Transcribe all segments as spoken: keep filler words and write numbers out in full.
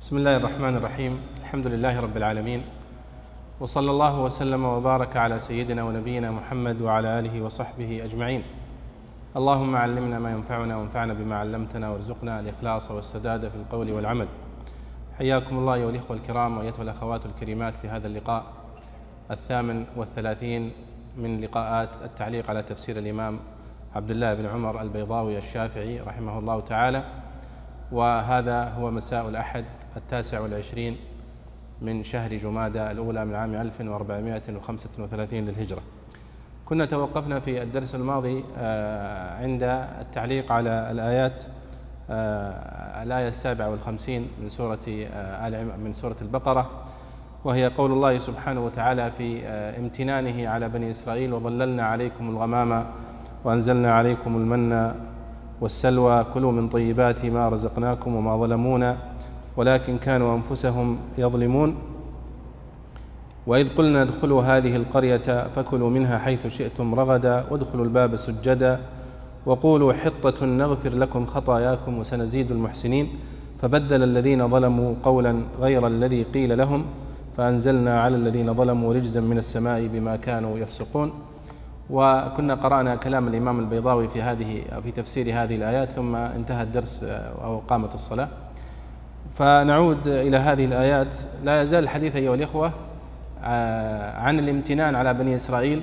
بسم الله الرحمن الرحيم. الحمد لله رب العالمين، وصلى الله وسلم وبارك على سيدنا ونبينا محمد وعلى آله وصحبه أجمعين. اللهم علمنا ما ينفعنا وانفعنا بما علمتنا وارزقنا الإخلاص والسداد في القول والعمل. حياكم الله أيها الإخوة الكرام وأيتها الأخوات الكريمات في هذا اللقاء الثامن والثلاثين من لقاءات التعليق على تفسير الإمام عبد الله بن عمر البيضاوي الشافعي رحمه الله تعالى، وهذا هو مساء الأحد التاسع والعشرين من شهر جمادى الأولى من عام ألف وأربعمائة وخمسة وثلاثين للهجرة. كنا توقفنا في الدرس الماضي عند التعليق على الآيات الآية السابعة والخمسين من سورة من سورة البقرة، وهي قول الله سبحانه وتعالى في امتنانه على بني إسرائيل: وظللنا عليكم الغمام وأنزلنا عليكم المن والسلوى كلوا من طيبات ما رزقناكم وما ظلمونا ولكن كانوا أنفسهم يظلمون. وإذ قلنا ادخلوا هذه القرية فكلوا منها حيث شئتم رغدا وادخلوا الباب سجدا وقولوا حطة نغفر لكم خطاياكم وسنزيد المحسنين. فبدل الذين ظلموا قولا غير الذي قيل لهم فأنزلنا على الذين ظلموا رجزا من السماء بما كانوا يفسقون. وكنا قرأنا كلام الإمام البيضاوي في هذه في تفسير هذه الآيات، ثم انتهى الدرس أو قامت الصلاة. فنعود إلى هذه الآيات. لا يزال الحديث أيها الإخوة عن الامتنان على بني إسرائيل.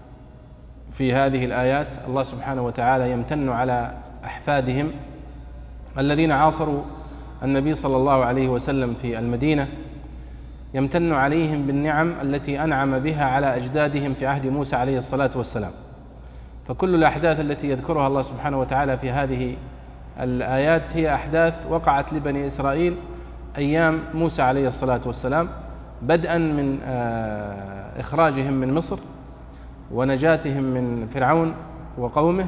في هذه الآيات الله سبحانه وتعالى يمتن على أحفادهم الذين عاصروا النبي صلى الله عليه وسلم في المدينة، يمتن عليهم بالنعم التي أنعم بها على أجدادهم في عهد موسى عليه الصلاة والسلام. فكل الأحداث التي يذكرها الله سبحانه وتعالى في هذه الآيات هي أحداث وقعت لبني إسرائيل أيام موسى عليه الصلاة والسلام، بدءا من إخراجهم من مصر ونجاتهم من فرعون وقومه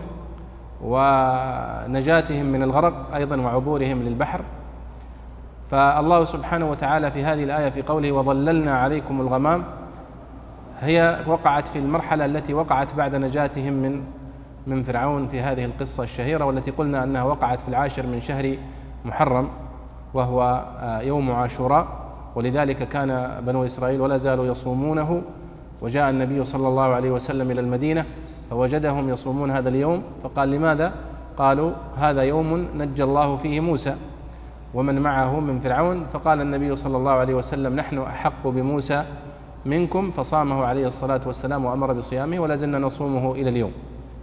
ونجاتهم من الغرق أيضا وعبورهم للبحر. فالله سبحانه وتعالى في هذه الآية في قوله وظللنا عليكم الغمام هي وقعت في المرحلة التي وقعت بعد نجاتهم من من فرعون في هذه القصة الشهيرة، والتي قلنا أنها وقعت في العاشر من شهر محرم وهو يوم عاشوراء، ولذلك كان بنو إسرائيل ولا زالوا يصومونه. وجاء النبي صلى الله عليه وسلم إلى المدينة فوجدهم يصومون هذا اليوم، فقال لماذا؟ قالوا هذا يوم نجى الله فيه موسى ومن معه من فرعون. فقال النبي صلى الله عليه وسلم نحن أحق بموسى منكم، فصامه عليه الصلاة والسلام وأمر بصيامه ولا زلنا نصومه إلى اليوم.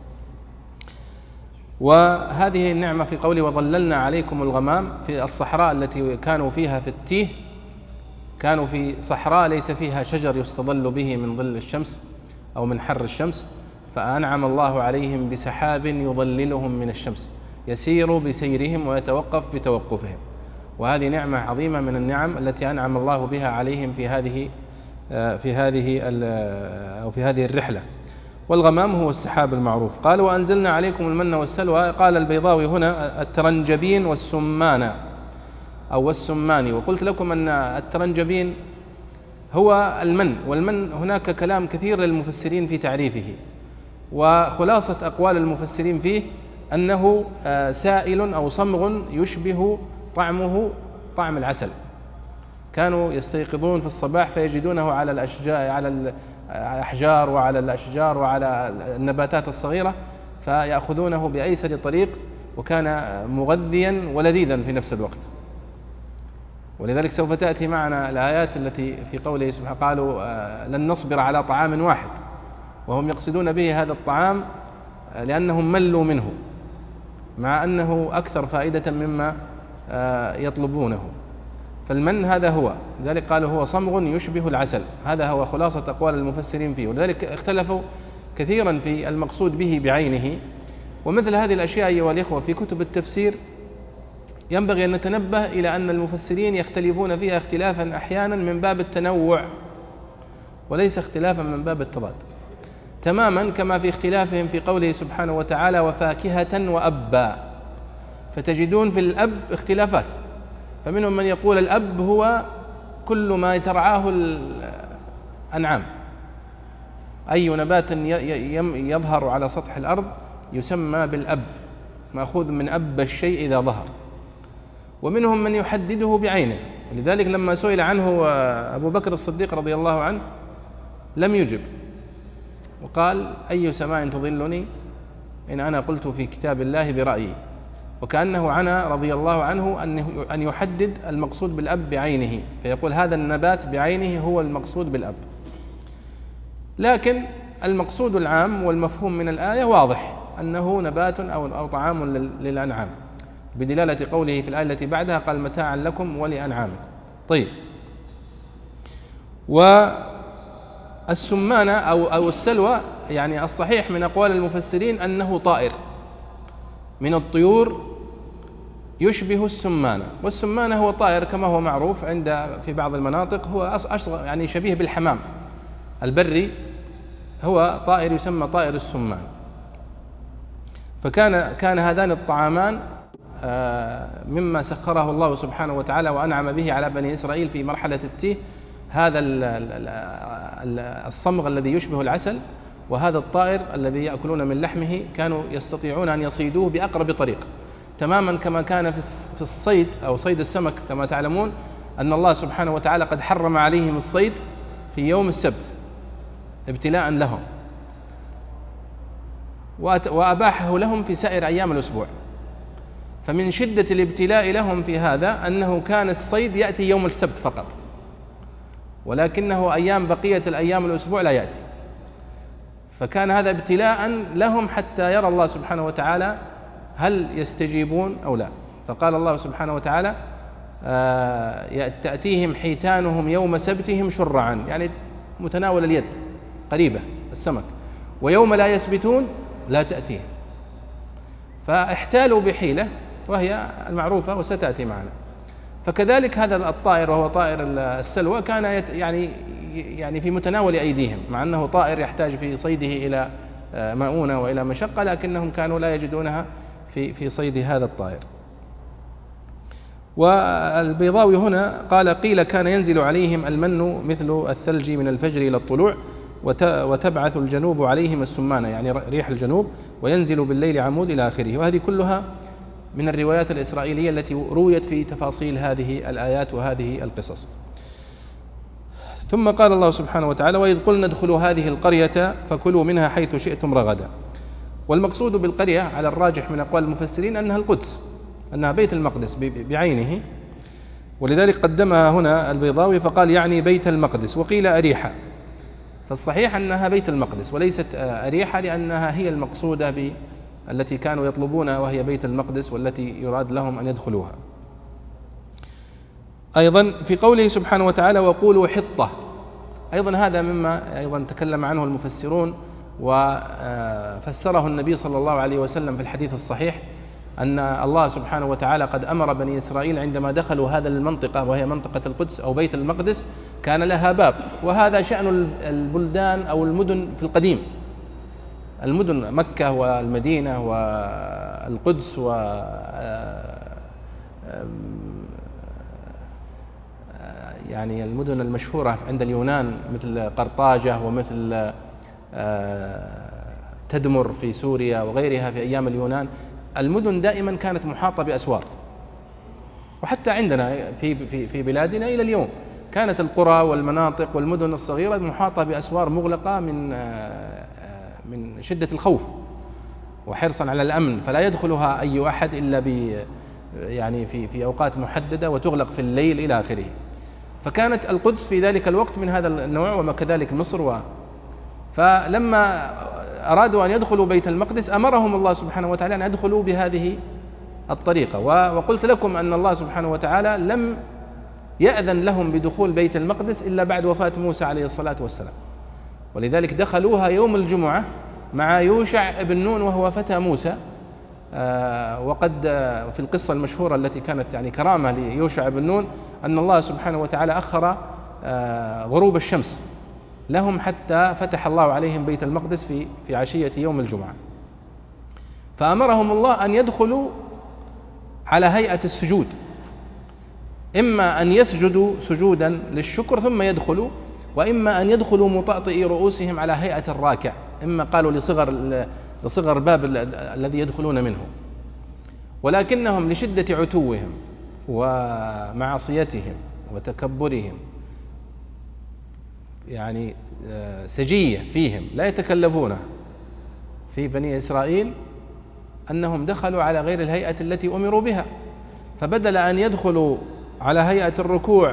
وهذه النعمة في قوله وظللنا عليكم الغمام في الصحراء التي كانوا فيها في التيه، كانوا في صحراء ليس فيها شجر يستظل به من ظل الشمس أو من حر الشمس، فأنعم الله عليهم بسحاب يظللهم من الشمس يسير بسيرهم ويتوقف بتوقفهم. وهذه نعمة عظيمة من النعم التي أنعم الله بها عليهم في هذه في هذه أو في هذه الرحلة. والغمام هو السحاب المعروف. قال وأنزلنا عليكم المن والسلوى. قال البيضاوي هنا الترنجبين والسمان أو والسمان، وقلت لكم أن الترنجبين هو المن، والمن هناك كلام كثير للمفسرين في تعريفه، وخلاصة أقوال المفسرين فيه أنه سائل أو صمغ يشبه طعمه طعم العسل. كانوا يستيقظون في الصباح فيجدونه على الأشجار على الأحجار وعلى الأشجار وعلى النباتات الصغيرة فيأخذونه بأيسر طريق، وكان مغذيا ولذيذا في نفس الوقت. ولذلك سوف تأتي معنا الآيات التي في قوله سبحانه قالوا لن نصبر على طعام واحد، وهم يقصدون به هذا الطعام لأنهم ملوا منه مع أنه أكثر فائدة مما يطلبونه. فالمن هذا هو، لذلك قالوا هو صمغ يشبه العسل. هذا هو خلاصة أقوال المفسرين فيه، ولذلك اختلفوا كثيرا في المقصود به بعينه. ومثل هذه الأشياء أيها الإخوة في كتب التفسير ينبغي أن نتنبه إلى أن المفسرين يختلفون فيها اختلافا أحيانا من باب التنوع وليس اختلافا من باب التضاد، تماما كما في اختلافهم في قوله سبحانه وتعالى وفاكهة وأبا. فتجدون في الأب اختلافات، فمنهم من يقول الأب هو كل ما ترعاه الأنعام، أي نبات يظهر على سطح الأرض يسمى بالأب، مأخوذ من أب الشيء إذا ظهر. ومنهم من يحدده بعينه لذلك لما سئل عنه أبو بكر الصديق رضي الله عنه لم يجب، وقال: أي سماء تظلني إن أنا قلت في كتاب الله برأيي، وكأنه عنى رضي الله عنه أن يحدد المقصود بالأب بعينه، فيقول هذا النبات بعينه هو المقصود بالأب. لكن المقصود العام والمفهوم من الآية واضح، أنه نبات أو طعام للأنعام، بدلالة قوله في الآية التي بعدها قال: متاعا لكم ولأنعامكم. طيب، والسمانة أو أو السلوى، يعني الصحيح من أقوال المفسرين أنه طائر من الطيور يشبه السمانة، والسمانة هو طائر كما هو معروف عند في بعض المناطق، هو أصغر يعني شبيه بالحمام البري، هو طائر يسمى طائر السمان. فكان كان هذان الطعامان مما سخره الله سبحانه وتعالى وأنعم به على بني إسرائيل في مرحلة التيه، هذا الصمغ الذي يشبه العسل، وهذا الطائر الذي يأكلون من لحمه، كانوا يستطيعون أن يصيدوه بأقرب طريق، تماما كما كان في الصيد أو صيد السمك. كما تعلمون أن الله سبحانه وتعالى قد حرم عليهم الصيد في يوم السبت ابتلاء لهم، وأباحه لهم في سائر أيام الأسبوع. فمن شدة الابتلاء لهم في هذا أنه كان الصيد يأتي يوم السبت فقط، ولكنه أيام بقية الأيام الأسبوع لا يأتي. فكان هذا ابتلاء لهم حتى يرى الله سبحانه وتعالى هل يستجيبون أو لا. فقال الله سبحانه وتعالى: آه تأتيهم حيتانهم يوم سبتهم شرعا، يعني متناول اليد قريبة السمك، ويوم لا يسبتون لا تأتيهم. فاحتالوا بحيلة وهي المعروفة وستأتي معنا. فكذلك هذا الطائر وهو طائر السلوى كان يعني يعني في متناول أيديهم، مع أنه طائر يحتاج في صيده إلى مؤونة وإلى مشقة، لكنهم كانوا لا يجدونها في في صيد هذا الطائر. والبيضاوي هنا قال: قيل كان ينزل عليهم المن مثل الثلج من الفجر إلى الطلوع، وتبعث الجنوب عليهم السمانة، يعني ريح الجنوب، وينزل بالليل عمود إلى آخره. وهذه كلها من الروايات الإسرائيلية التي رويت في تفاصيل هذه الآيات وهذه القصص. ثم قال الله سبحانه وتعالى: وإذ قلنا ادخلوا هذه القرية فكلوا منها حيث شئتم رغدا. والمقصود بالقرية على الراجح من أقوال المفسرين أنها القدس، أنها بيت المقدس بعينه، ولذلك قدمها هنا البيضاوي فقال: يعني بيت المقدس. وقيل أريحة، فالصحيح أنها بيت المقدس وليست أريحة، لأنها هي المقصودة التي كانوا يطلبونها، وهي بيت المقدس والتي يراد لهم أن يدخلوها. أيضا في قوله سبحانه وتعالى: وقولوا حطة، أيضا هذا مما أيضا تكلم عنه المفسرون وفسره النبي صلى الله عليه وسلم في الحديث الصحيح، أن الله سبحانه وتعالى قد أمر بني إسرائيل عندما دخلوا هذا المنطقة وهي منطقة القدس أو بيت المقدس كان لها باب، وهذا شأن البلدان أو المدن في القديم، المدن مكة والمدينة والقدس و يعني المدن المشهورة عند اليونان مثل قرطاجة ومثل تدمر في سوريا وغيرها في أيام اليونان، المدن دائما كانت محاطة بأسوار. وحتى عندنا في في في بلادنا إلى اليوم كانت القرى والمناطق والمدن الصغيرة محاطة بأسوار مغلقة من من شدة الخوف وحرصا على الأمن، فلا يدخلها أي أحد إلا ب يعني في في أوقات محددة، وتغلق في الليل إلى آخره. فكانت القدس في ذلك الوقت من هذا النوع، وكذلك مصر. و فلما أرادوا أن يدخلوا بيت المقدس أمرهم الله سبحانه وتعالى أن يدخلوا بهذه الطريقة. وقلت لكم أن الله سبحانه وتعالى لم يأذن لهم بدخول بيت المقدس إلا بعد وفاة موسى عليه الصلاة والسلام، ولذلك دخلوها يوم الجمعة مع يوشع ابن نون وهو فتى موسى. وقد في القصة المشهورة التي كانت يعني كرامة ليوشع ابن نون أن الله سبحانه وتعالى أخر غروب الشمس لهم حتى فتح الله عليهم بيت المقدس في في عشية يوم الجمعة. فأمرهم الله أن يدخلوا على هيئة السجود، إما أن يسجدوا سجودا للشكر ثم يدخلوا، وإما أن يدخلوا مطأطئي رؤوسهم على هيئة الراكع، إما قالوا لصغر لصغر الباب الذي يدخلون منه. ولكنهم لشدة عتوهم ومعصيتهم وتكبرهم يعني سجية فيهم لا يتكلفونه في بني إسرائيل أنهم دخلوا على غير الهيئة التي أمروا بها، فبدل أن يدخلوا على هيئة الركوع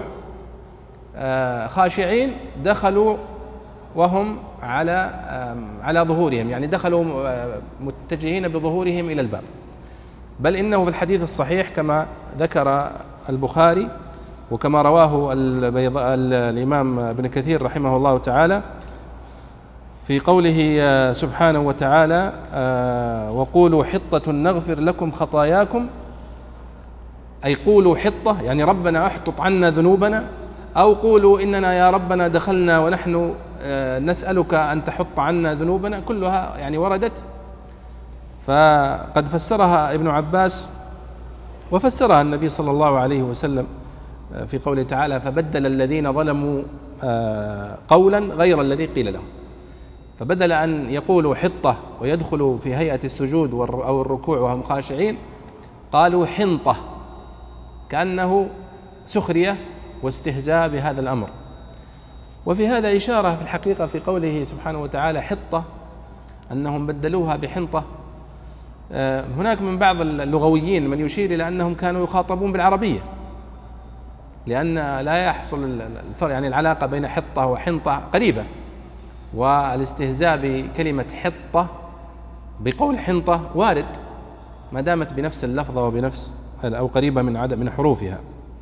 خاشعين دخلوا وهم على على ظهورهم، يعني دخلوا متجهين بظهورهم إلى الباب. بل إنه في الحديث الصحيح كما ذكر البخاري وكما رواه الإمام ابن كثير رحمه الله تعالى في قوله سبحانه وتعالى: وقولوا حطة نغفر لكم خطاياكم، أي قولوا حطة يعني ربنا احطط عنا ذنوبنا، أو قولوا إننا يا ربنا دخلنا ونحن نسألك أن تحط عنا ذنوبنا، كلها يعني وردت. فقد فسرها ابن عباس وفسرها النبي صلى الله عليه وسلم في قوله تعالى: فبدل الذين ظلموا قولا غير الذي قيل لهم. فبدل أن يقولوا حطة ويدخلوا في هيئة السجود أو الركوع وهم خاشعين قالوا حنطة، كأنه سخرية واستهزاء بهذا الأمر. وفي هذا إشارة في الحقيقة في قوله سبحانه وتعالى حطة أنهم بدلوها بحنطة. هناك من بعض اللغويين من يشير إلى أنهم كانوا يخاطبون بالعربية، لأن لا يحصل الفرق، يعني العلاقة بين حطة وحنطة قريبة، والاستهزاء بكلمة حطة بقول حنطة وارد ما دامت بنفس اللفظة وبنفس أو قريبة من عدد من حروفها.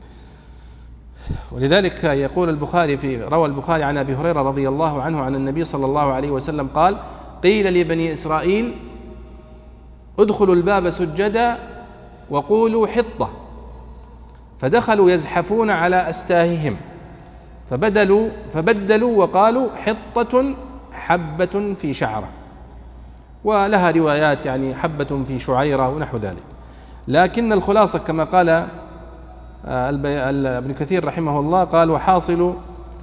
ولذلك يقول البخاري في روى البخاري عن أبي هريرة رضي الله عنه عن النبي صلى الله عليه وسلم قال: قيل لبني إسرائيل ادخلوا الباب سجدا وقولوا حطة، فدخلوا يزحفون على أستاههم فبدلوا فبدلوا وقالوا حطة حبة في شعرة، ولها روايات يعني حبة في شعيرة ونحو ذلك. لكن الخلاصة كما قال ابن كثير رحمه الله قال: وحاصل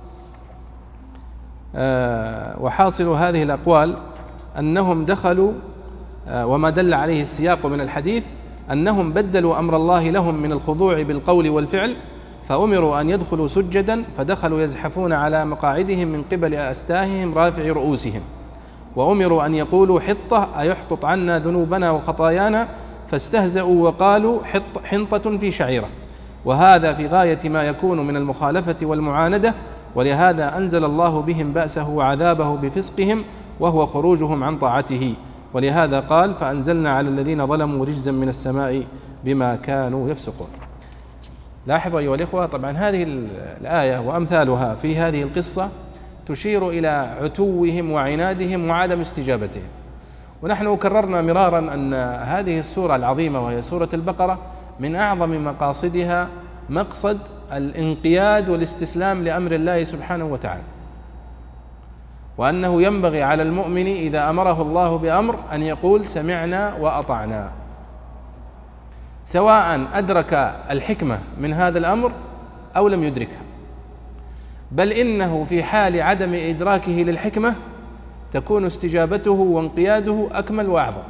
وحاصل هذه الأقوال أنهم دخلوا، وما دل عليه السياق من الحديث أنهم بدلوا أمر الله لهم من الخضوع بالقول والفعل، فأمروا أن يدخلوا سجدا فدخلوا يزحفون على مقاعدهم من قبل أستاههم رافع رؤوسهم، وأمروا أن يقولوا حطة أيحطط عنا ذنوبنا وخطايانا، فاستهزأوا وقالوا حط حنطة في شعيرة. وهذا في غاية ما يكون من المخالفة والمعاندة، ولهذا أنزل الله بهم بأسه وعذابه بفسقهم وهو خروجهم عن طاعته. ولهذا قال: فأنزلنا على الذين ظلموا رجزا من السماء بما كانوا يفسقون. لاحظوا أيها الإخوة، طبعا هذه الآية وأمثالها في هذه القصة تشير إلى عتوهم وعنادهم وعدم استجابتهم. ونحن كررنا مرارا أن هذه السورة العظيمة وهي سورة البقرة من أعظم مقاصدها مقصد الانقياد والاستسلام لأمر الله سبحانه وتعالى، وأنه ينبغي على المؤمن إذا أمره الله بأمر أن يقول سمعنا وأطعنا، سواء أدرك الحكمة من هذا الأمر أو لم يدركها. بل إنه في حال عدم إدراكه للحكمة تكون استجابته وانقياده أكمل وأعظم،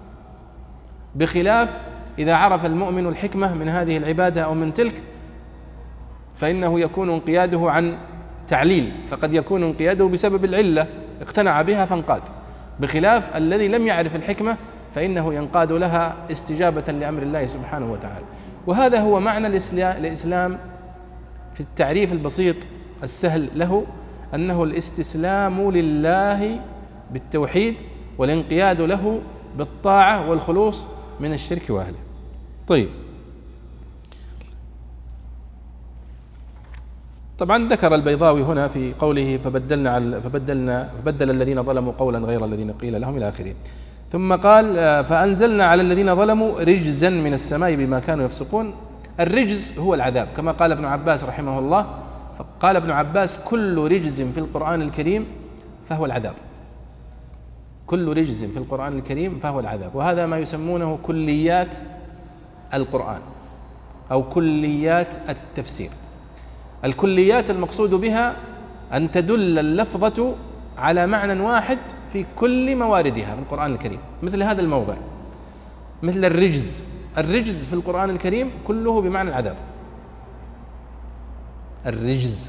بخلاف إذا عرف المؤمن الحكمة من هذه العبادة أو من تلك فإنه يكون انقياده عن تعليل، فقد يكون انقياده بسبب العلة اقتنع بها فانقاد، بخلاف الذي لم يعرف الحكمة فإنه ينقاد لها استجابة لأمر الله سبحانه وتعالى. وهذا هو معنى الإسلام في التعريف البسيط السهل له، أنه الاستسلام لله بالتوحيد والانقياد له بالطاعة والخلوص من الشرك وأهله. طيب، طبعا ذكر البيضاوي هنا في قوله فبدلنا فبدلنا فبدل الذين ظلموا قولا غير الذين قيل لهم إلى آخره. ثم قال: فأنزلنا على الذين ظلموا رجزا من السماء بما كانوا يفسقون. الرجز هو العذاب كما قال ابن عباس رحمه الله. فقال ابن عباس: كل رجز في القرآن الكريم فهو العذاب، كل رجز في القرآن الكريم فهو العذاب. وهذا ما يسمونه كليات القرآن أو كليات التفسير. الكليات المقصود بها أن تدل اللفظة على معنى واحد في كل مواردها في القرآن الكريم، مثل هذا الموضع، مثل الرجز. الرجز في القرآن الكريم كله بمعنى العذاب. الرجز.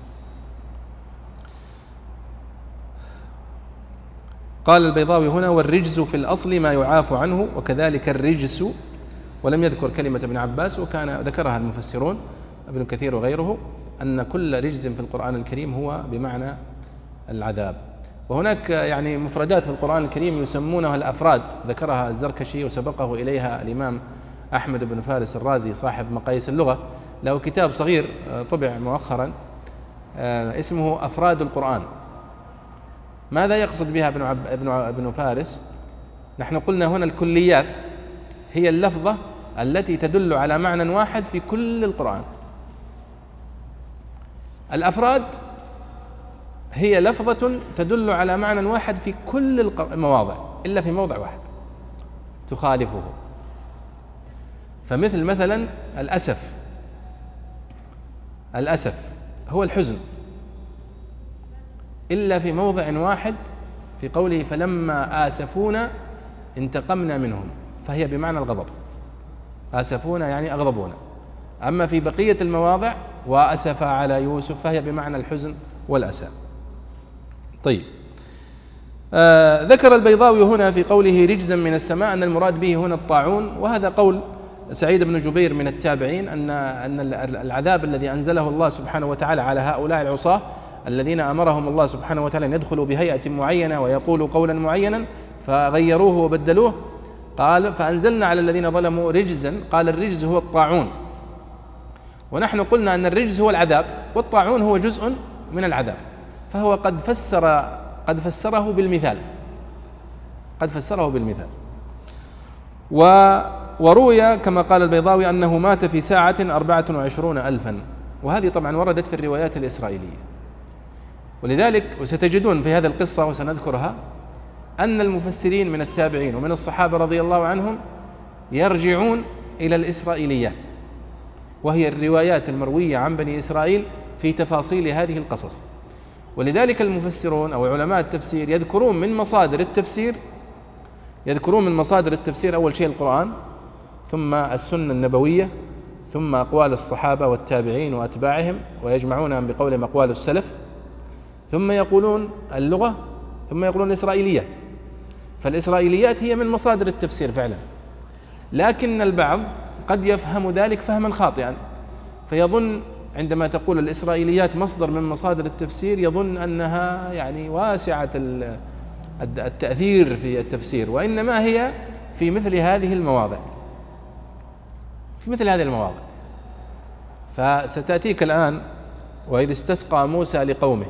قال البيضاوي هنا: والرجز في الأصل ما يعاف عنه، وكذلك الرجس، ولم يذكر كلمة ابن عباس، وكان ذكرها المفسرون ابن كثير وغيره، أن كل رجز في القرآن الكريم هو بمعنى العذاب. وهناك يعني مفردات في القرآن الكريم يسمونها الأفراد، ذكرها الزركشي وسبقه إليها الإمام أحمد بن فارس الرازي صاحب مقاييس اللغة، له كتاب صغير طبع مؤخرا اسمه أفراد القرآن. ماذا يقصد بها ابن, عب... ابن, ابن فارس؟ نحن قلنا هنا الكليات هي اللفظة التي تدل على معنى واحد في كل القرآن. الأفراد هي لفظة تدل على معنى واحد في كل المواضع إلا في موضع واحد تخالفه. فمثل مثلا الأسف، الأسف هو الحزن إلا في موضع واحد في قوله: فلما آسفونا انتقمنا منهم، فهي بمعنى الغضب. آسفونا يعني أغضبونا. أما في بقية المواضع: وأسف على يوسف، فهي بمعنى الحزن والأسى. طيب، آه ذكر البيضاوي هنا في قوله رجزا من السماء أن المراد به هنا الطاعون، وهذا قول سعيد بن جبير من التابعين، أن أن العذاب الذي أنزله الله سبحانه وتعالى على هؤلاء العصاة الذين أمرهم الله سبحانه وتعالى أن يدخلوا بهيئة معينة ويقولوا قولا معينا فغيروه وبدلوه، قال: فأنزلنا على الذين ظلموا رجزا. قال: الرجز هو الطاعون، ونحن قلنا أن الرجز هو العذاب والطاعون هو جزء من العذاب، فهو قد فسر قد فسره بالمثال قد فسره بالمثال و وروي كما قال البيضاوي أنه مات في ساعة أربعة وعشرون ألفا، وهذه طبعا وردت في الروايات الإسرائيلية. ولذلك وستجدون في هذه القصة وسنذكرها أن المفسرين من التابعين ومن الصحابة رضي الله عنهم يرجعون إلى الإسرائيليات، وهي الروايات المروية عن بني إسرائيل في تفاصيل هذه القصص. ولذلك المفسرون أو علماء التفسير يذكرون من مصادر التفسير يذكرون من مصادر التفسير أول شيء القرآن، ثم السنة النبوية، ثم أقوال الصحابة والتابعين وأتباعهم، ويجمعونها بقولهم أقوال السلف، ثم يقولون اللغة، ثم يقولون الإسرائيليات. فالإسرائيليات هي من مصادر التفسير فعلا، لكن البعض قد يفهم ذلك فهما خاطئا، فيظن عندما تقول الإسرائيليات مصدر من مصادر التفسير يظن أنها يعني واسعة التأثير في التفسير، وإنما هي في مثل هذه المواضع في مثل هذه المواضع فستأتيك الآن: وإذ استسقى موسى لقومه.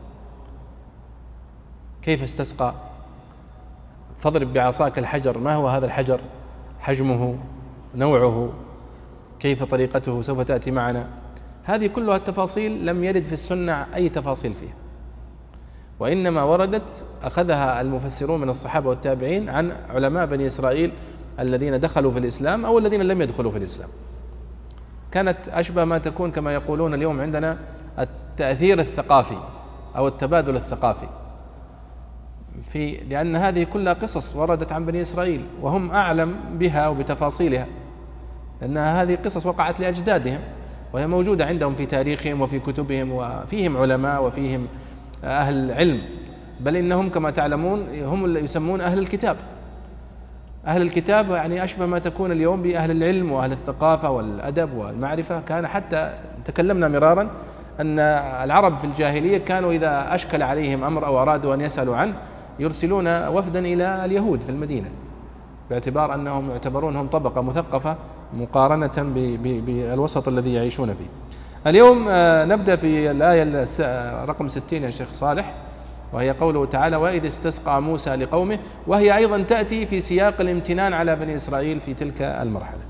كيف استسقى؟ فاضرب بعصاك الحجر. ما هو هذا الحجر؟ حجمه، نوعه، كيف طريقته، سوف تأتي معنا. هذه كلها التفاصيل لم يرد في السنة أي تفاصيل فيها، وإنما وردت أخذها المفسرون من الصحابة والتابعين عن علماء بني إسرائيل الذين دخلوا في الإسلام أو الذين لم يدخلوا في الإسلام. كانت أشبه ما تكون كما يقولون اليوم عندنا التأثير الثقافي أو التبادل الثقافي، في لأن هذه كلها قصص وردت عن بني إسرائيل وهم أعلم بها وبتفاصيلها، لأنها هذه قصص وقعت لأجدادهم وهي موجودة عندهم في تاريخهم وفي كتبهم، وفيهم علماء وفيهم أهل علم، بل إنهم كما تعلمون هم اللي يسمون أهل الكتاب. أهل الكتاب يعني أشبه ما تكون اليوم بأهل العلم وأهل الثقافة والأدب والمعرفة. كان حتى تكلمنا مرارا أن العرب في الجاهلية كانوا إذا أشكل عليهم أمر أو أرادوا أن يسألوا عنه يرسلون وفدا إلى اليهود في المدينة، باعتبار أنهم يعتبرونهم طبقة مثقفة مقارنة بالوسط الذي يعيشون فيه. اليوم نبدأ في الآية رقم ستين يا شيخ صالح، وهي قوله تعالى: وإذ استسقى موسى لقومه، وهي أيضا تأتي في سياق الامتنان على بني إسرائيل في تلك المرحلة.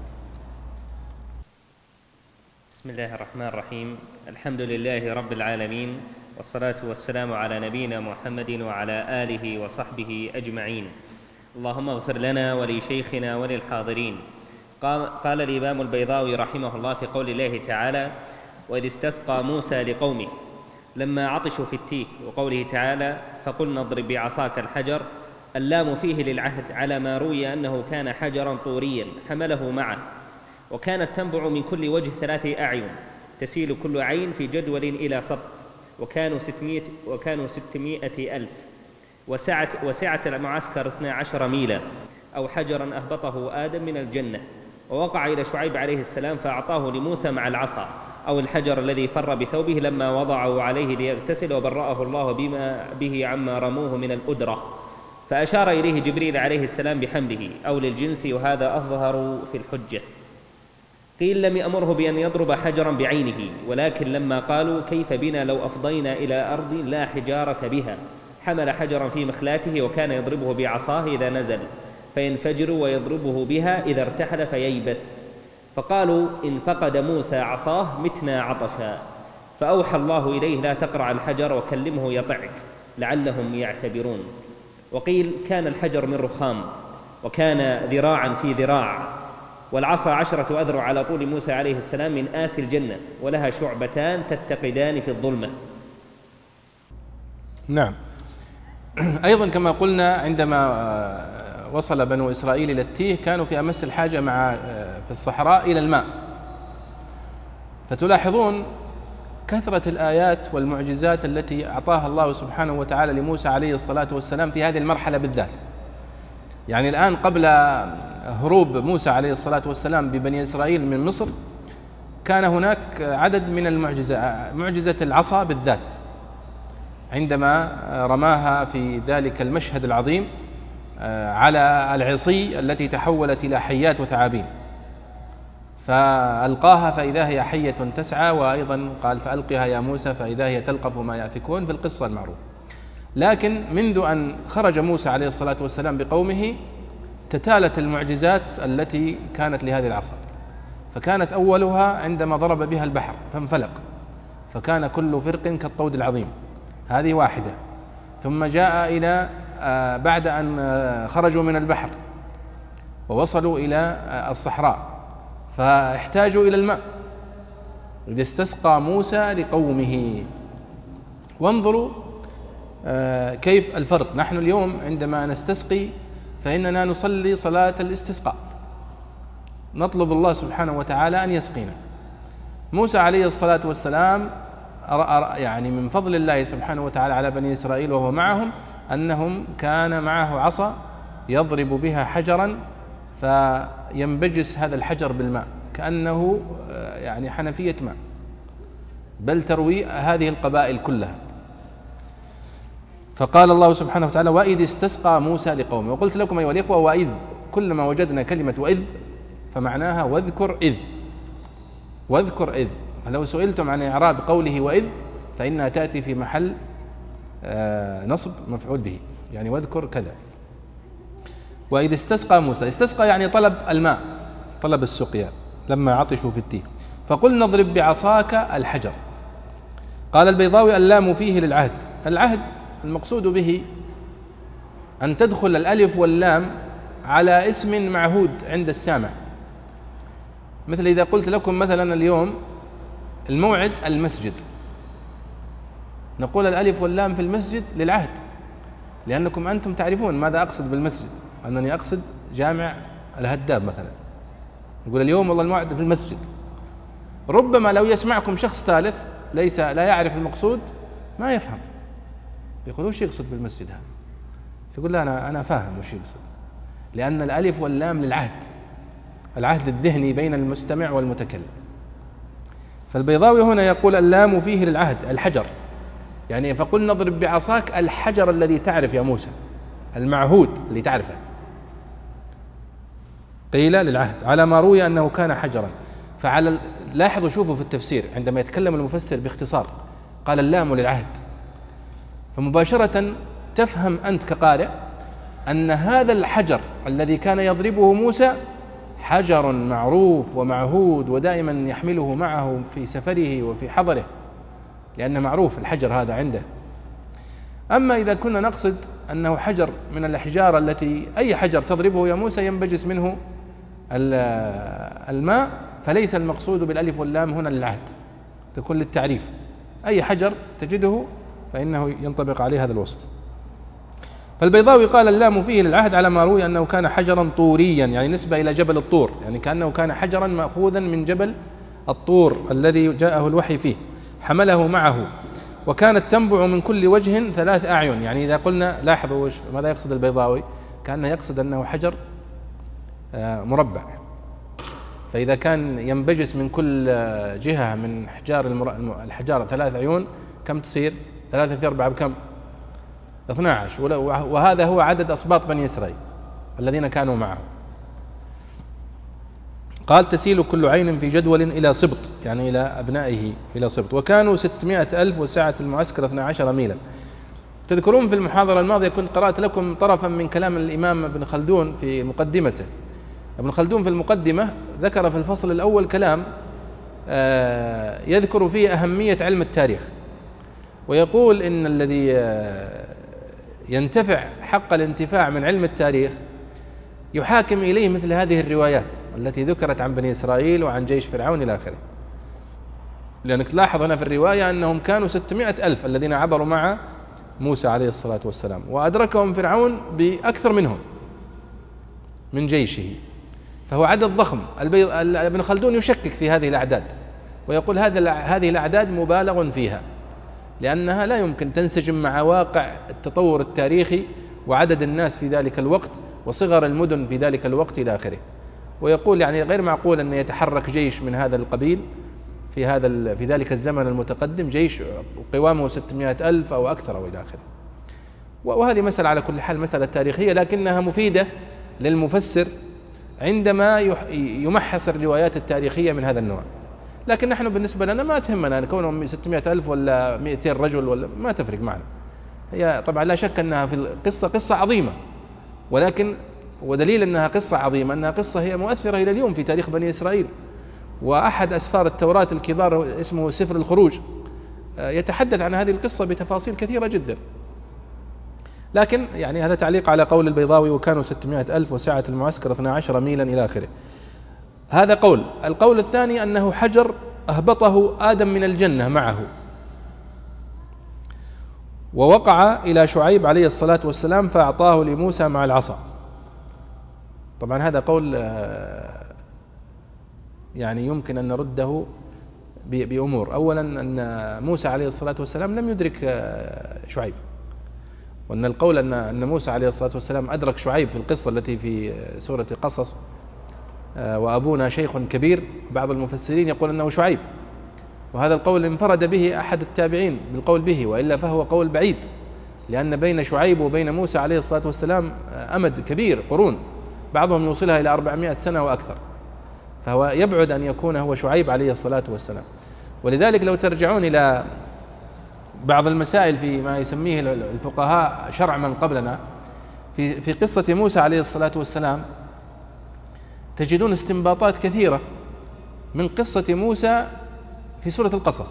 بسم الله الرحمن الرحيم. الحمد لله رب العالمين، والصلاة والسلام على نبينا محمد وعلى آله وصحبه أجمعين. اللهم اغفر لنا ولشيخنا وللحاضرين. قال الإمام البيضاوي رحمه الله في قول الله تعالى: وإذ استسقى موسى لقومه، لما عطشوا في التيه، وقوله تعالى: فقلنا اضرب بعصاك الحجر، اللام فيه للعهد على ما روي أنه كان حجرا طوريا حمله معه، وكانت تنبع من كل وجه ثلاث أعين، تسيل كل عين في جدول إلى سط، وكانوا ستمائة وكانوا ستمائة ألف، وسعة وسعة المعسكر اثنا عشر ميلا، أو حجرا أهبطه آدم من الجنة. ووقع إلى شعيب عليه السلام فأعطاه لموسى مع العصا، أو الحجر الذي فر بثوبه لما وضعه عليه ليغتسل، وبرأه الله بما به عما رموه من الأدرة، فأشار إليه جبريل عليه السلام بحمله، أو للجنس، وهذا أظهر في الحجة. قيل لم يأمره بأن يضرب حجرا بعينه، ولكن لما قالوا كيف بنا لو أفضينا إلى أرض لا حجارة بها، حمل حجرا في مخلاته، وكان يضربه بعصاه إذا نزل فينفجر، ويضربه بها إذا ارتحل فييبس. فقالوا إن فقد موسى عصاه متنا عطشا، فأوحى الله إليه لا تقرع الحجر وكلمه يطعك لعلهم يعتبرون. وقيل كان الحجر من رخام، وكان ذراعا في ذراع، والعصا عشرة أذرع على طول موسى عليه السلام من آس الجنة، ولها شعبتان تتقدان في الظلمة. نعم. أيضا كما قلنا عندما وصل بنو إسرائيل إلى التيه كانوا في أمس الحاجة مع في الصحراء إلى الماء، فتلاحظون كثرة الآيات والمعجزات التي أعطاها الله سبحانه وتعالى لموسى عليه الصلاة والسلام في هذه المرحلة بالذات. يعني الآن قبل هروب موسى عليه الصلاة والسلام ببني إسرائيل من مصر كان هناك عدد من المعجزات، معجزة العصا بالذات عندما رماها في ذلك المشهد العظيم على العصي التي تحولت إلى حيات وثعابين، فألقاها فإذا هي حية تسعى، وأيضا قال فألقها يا موسى فإذا هي تلقف ما يأفكون في القصة المعروفة. لكن منذ أن خرج موسى عليه الصلاة والسلام بقومه تتالت المعجزات التي كانت لهذه العصا، فكانت أولها عندما ضرب بها البحر فانفلق فكان كل فرق كالطود العظيم، هذه واحدة. ثم جاء إلى بعد أن خرجوا من البحر ووصلوا إلى الصحراء فاحتاجوا إلى الماء، إذ استسقى موسى لقومه. وانظروا كيف الفرق. نحن اليوم عندما نستسقي فإننا نصلي صلاة الاستسقاء، نطلب الله سبحانه وتعالى أن يسقينا. موسى عليه الصلاة والسلام يعني من فضل الله سبحانه وتعالى على بني إسرائيل وهو معهم أنهم كان معه عصا يضرب بها حجرا فينبجس هذا الحجر بالماء كأنه يعني حنفية ماء، بل تروي هذه القبائل كلها. فقال الله سبحانه وتعالى وإذ استسقى موسى لقومه. وقلت لكم أيها الإخوة وإذ كلما وجدنا كلمة وإذ فمعناها واذكر إذ، واذكر إذ. فلو سئلتم عن إعراب قوله وإذ فإنها تأتي في محل آه نصب مفعول به، يعني واذكر كذا. وإذ استسقى موسى، استسقى يعني طلب الماء، طلب السقيا لما عطشوا في التيه. فقل نضرب بعصاك الحجر. قال البيضاوي اللام فيه للعهد. العهد المقصود به أن تدخل الألف واللام على اسم معهود عند السامع، مثل إذا قلت لكم مثلا اليوم الموعد المسجد، نقول الألف واللام في المسجد للعهد، لأنكم أنتم تعرفون ماذا أقصد بالمسجد، أنني أقصد جامع الهداب مثلا، نقول اليوم والله الموعد في المسجد. ربما لو يسمعكم شخص ثالث ليس لا يعرف المقصود ما يفهم، يقول وش يقصد بالمسجد هذا؟ يقول لا أنا أنا فاهم وش يقصد، لأن الألف واللام للعهد، العهد الذهني بين المستمع والمتكلم. فالبيضاوي هنا يقول اللام فيه للعهد الحجر، يعني فقل نضرب بعصاك الحجر الذي تعرف يا موسى، المعهود اللي تعرفه. قيل للعهد على ما روي أنه كان حجرا. فعلى لاحظوا شوفوا في التفسير عندما يتكلم المفسر باختصار قال اللام للعهد، فمباشرة تفهم أنت كقارئ أن هذا الحجر الذي كان يضربه موسى حجر معروف ومعهود ودائما يحمله معه في سفره وفي حضره، لأنه معروف الحجر هذا عنده. أما إذا كنا نقصد أنه حجر من الأحجار التي أي حجر تضربه يا موسى ينبجس منه الماء، فليس المقصود بالألف واللام هنا للعهد، تكون للتعريف، أي حجر تجده فإنه ينطبق عليه هذا الوصف. فالبيضاوي قال اللام فيه للعهد على ما روي أنه كان حجرا طوريا، يعني نسبة إلى جبل الطور، يعني كأنه كان حجرا مأخوذا من جبل الطور الذي جاءه الوحي فيه، حمله معه، وكانت تنبع من كل وجه ثلاث أعين. يعني إذا قلنا لاحظوا ماذا يقصد البيضاوي، كأنه يقصد أنه حجر مربع، فإذا كان ينبجس من كل جهة من أحجار الحجارة ثلاث عيون كم تصير؟ ثلاثة في أربعة بكم؟ اثنا عشر. وهذا هو عدد أسباط بني إسرائيل الذين كانوا معه. قال تسيل كل عين في جدول إلى سبط، يعني إلى أبنائه إلى سبط، وكانوا ستمائة ألف وسعة المعسكر اثنا عشر ميلا. تذكرون في المحاضرة الماضية كنت قرأت لكم طرفا من كلام الإمام ابن خلدون في مقدمته. ابن خلدون في المقدمة ذكر في الفصل الأول كلام يذكر فيه أهمية علم التاريخ، ويقول إن الذي ينتفع حق الانتفاع من علم التاريخ يحاكم إليه مثل هذه الروايات التي ذكرت عن بني إسرائيل وعن جيش فرعون إلى آخره. لأنك تلاحظ هنا في الرواية أنهم كانوا ستمائة ألف الذين عبروا مع موسى عليه الصلاة والسلام، وأدركهم فرعون بأكثر منهم من جيشه، فهو عدد ضخم. ابن خلدون يشكك في هذه الأعداد ويقول هذه الأعداد مبالغ فيها، لأنها لا يمكن تنسجم مع واقع التطور التاريخي وعدد الناس في ذلك الوقت وصغر المدن في ذلك الوقت إلى آخره. ويقول يعني غير معقول أن يتحرك جيش من هذا القبيل في هذا في ذلك الزمن المتقدم، جيش قوامه ستمائة ألف أو أكثر أو إلى آخره. وهذه مسألة على كل حال مسألة تاريخية، لكنها مفيدة للمفسر عندما يمحص الروايات التاريخية من هذا النوع. لكن نحن بالنسبة لنا ما تهمنا كونهم ستمائة ألف ولا مئتين رجل ولا ما تفرق معنا. هي طبعا لا شك أنها في القصة قصة عظيمة، ولكن ودليل أنها قصة عظيمة أنها قصة هي مؤثرة إلى اليوم في تاريخ بني إسرائيل. وأحد أسفار التوراة الكبار اسمه سفر الخروج يتحدث عن هذه القصة بتفاصيل كثيرة جدا. لكن يعني هذا تعليق على قول البيضاوي وكانوا ستمائة ألف وسعة المعسكر اثنا عشر ميلا إلى آخره. هذا قول. القول الثاني أنه حجر أهبطه آدم من الجنة معه ووقع إلى شعيب عليه الصلاة والسلام فأعطاه لموسى مع العصا. طبعا هذا قول يعني يمكن أن نرده بأمور. أولا أن موسى عليه الصلاة والسلام لم يدرك شعيب، وأن القول أن أن موسى عليه الصلاة والسلام أدرك شعيب في القصة التي في سورة قصص وأبونا شيخ كبير، بعض المفسرين يقول أنه شعيب، وهذا القول انفرد به أحد التابعين بالقول به، وإلا فهو قول بعيد، لأن بين شعيب وبين موسى عليه الصلاة والسلام أمد كبير، قرون، بعضهم يوصلها إلى أربعمائة سنة وأكثر، فهو يبعد أن يكون هو شعيب عليه الصلاة والسلام. ولذلك لو ترجعون إلى بعض المسائل في ما يسميه الفقهاء شرع من قبلنا في في قصة موسى عليه الصلاة والسلام، تجدون استنباطات كثيرة من قصة موسى في سورة القصص.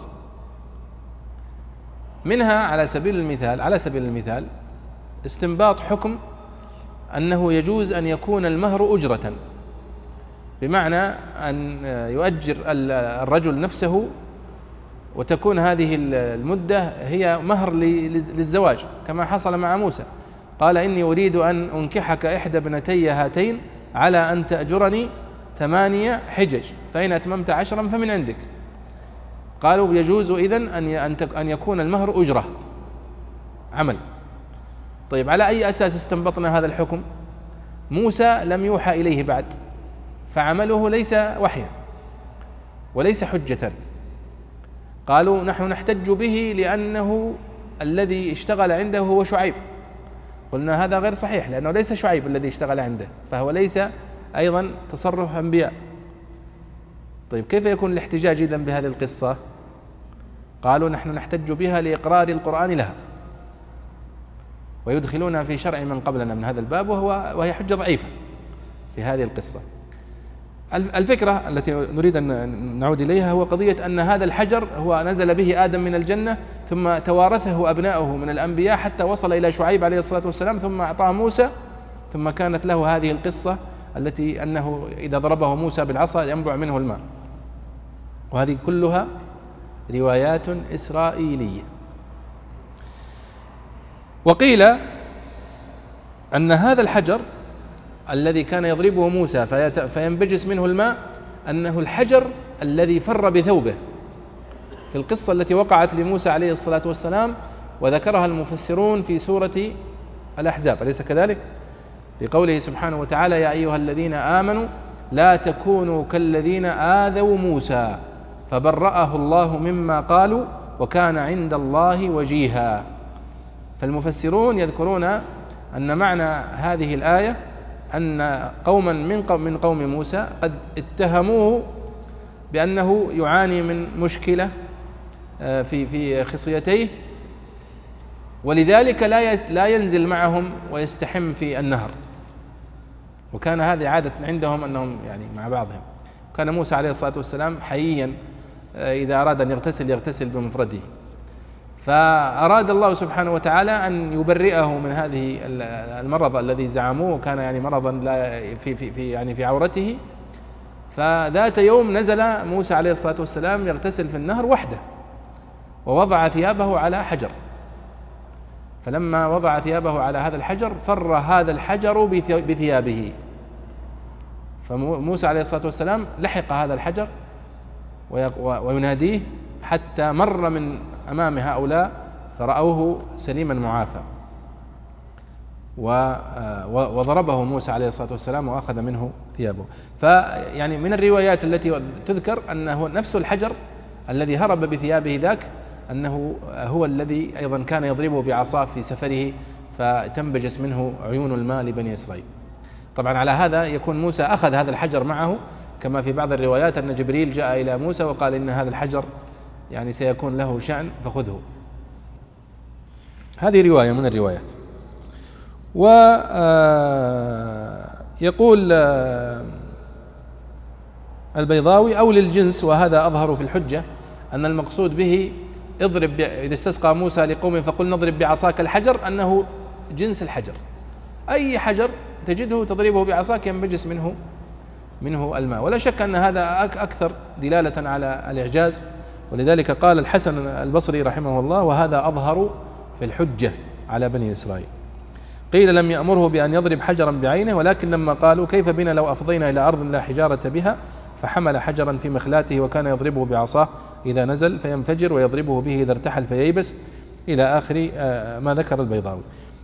منها على سبيل المثال على سبيل المثال استنباط حكم أنه يجوز أن يكون المهر أجرة، بمعنى أن يؤجر الرجل نفسه وتكون هذه المدة هي مهر للزواج، كما حصل مع موسى. قال إني أريد أن أنكحك إحدى ابنتي هاتين على أن تأجرني ثمانية حجج فإن أتممت عشرا فمن عندك. قالوا يجوز إذن أن يكون المهر أجرة، عمل. طيب على أي أساس استنبطنا هذا الحكم؟ موسى لم يوحى إليه بعد، فعمله ليس وحيا وليس حجة. قالوا نحن نحتج به لأنه الذي اشتغل عنده هو شعيب. قلنا هذا غير صحيح، لأنه ليس شعيب الذي اشتغل عنده، فهو ليس أيضا تصرف أنبياء. طيب كيف يكون الاحتجاج إذن بهذه القصة؟ قالوا نحن نحتج بها لإقرار القرآن لها، ويدخلونها في شرع من قبلنا من هذا الباب، وهو وهي حجة ضعيفة في هذه القصة. الفكرة التي نريد أن نعود إليها هو قضية أن هذا الحجر هو نزل به آدم من الجنة، ثم توارثه أبناؤه من الأنبياء حتى وصل إلى شعيب عليه الصلاة والسلام، ثم أعطاه موسى، ثم كانت له هذه القصة التي أنه إذا ضربه موسى بالعصا ينبع منه الماء. وهذه كلها روايات إسرائيلية. وقيل أن هذا الحجر الذي كان يضربه موسى فينبجس منه الماء، أنه الحجر الذي فر بثوبه في القصة التي وقعت لموسى عليه الصلاة والسلام، وذكرها المفسرون في سورة الأحزاب، أليس كذلك؟ بقوله سبحانه وتعالى: يا أيها الذين آمنوا لا تكونوا كالذين آذوا موسى فبرأه الله مما قالوا وكان عند الله وجيها. فالمفسرون يذكرون أن معنى هذه الآية أن قوما من قوم من قوم موسى قد اتهموه بأنه يعاني من مشكلة في في خصيتيه، ولذلك لا لا ينزل معهم ويستحم في النهر. وكان هذه عادة عندهم أنهم يعني مع بعضهم. كان موسى عليه الصلاة والسلام حييا إذا أراد أن يغتسل يغتسل بمفرده، فأراد الله سبحانه وتعالى أن يبرئه من هذه المرض الذي زعموه، كان يعني مرضا لا في في في يعني في عورته. فذات يوم نزل موسى عليه الصلاة والسلام يغتسل في النهر وحده، ووضع ثيابه على حجر، فلما وضع ثيابه على هذا الحجر فر هذا الحجر بثيابه، فموسى عليه الصلاة والسلام لحق هذا الحجر ويناديه حتى مر من أمام هؤلاء فرأوه سليما معافى، وضربه موسى عليه الصلاة والسلام وأخذ منه ثيابه. فيعني من الروايات التي تذكر أنه نفس الحجر الذي هرب بثيابه ذاك أنه هو الذي أيضا كان يضربه بعصاه في سفره فتنبجس منه عيون الماء لبني إسرائيل. طبعا على هذا يكون موسى أخذ هذا الحجر معه، كما في بعض الروايات أن جبريل جاء إلى موسى وقال إن هذا الحجر يعني سيكون له شأن فخذه. هذه رواية من الروايات. ويقول البيضاوي: أو للجنس، وهذا أظهر في الحجة، أن المقصود به اضرب إذا استسقى موسى لقوم فقل نضرب بعصاك الحجر، أنه جنس الحجر، أي حجر تجده تضربه بعصاك ينبجس منه منه الماء. ولا شك أن هذا أكثر دلالة على الإعجاز، ولذلك قال الحسن البصري رحمه الله: وهذا أظهر في الحجة على بني إسرائيل. قيل: لم يأمره بأن يضرب حجرا بعينه، ولكن لما قالوا كيف بنا لو أفضينا إلى أرض لا حجارة بها، فحمل حجرا في مخلاته وكان يضربه بعصاه إذا نزل فينفجر، ويضربه به إذا ارتحل فييبس، إلى آخر ما ذكر البيضاوي.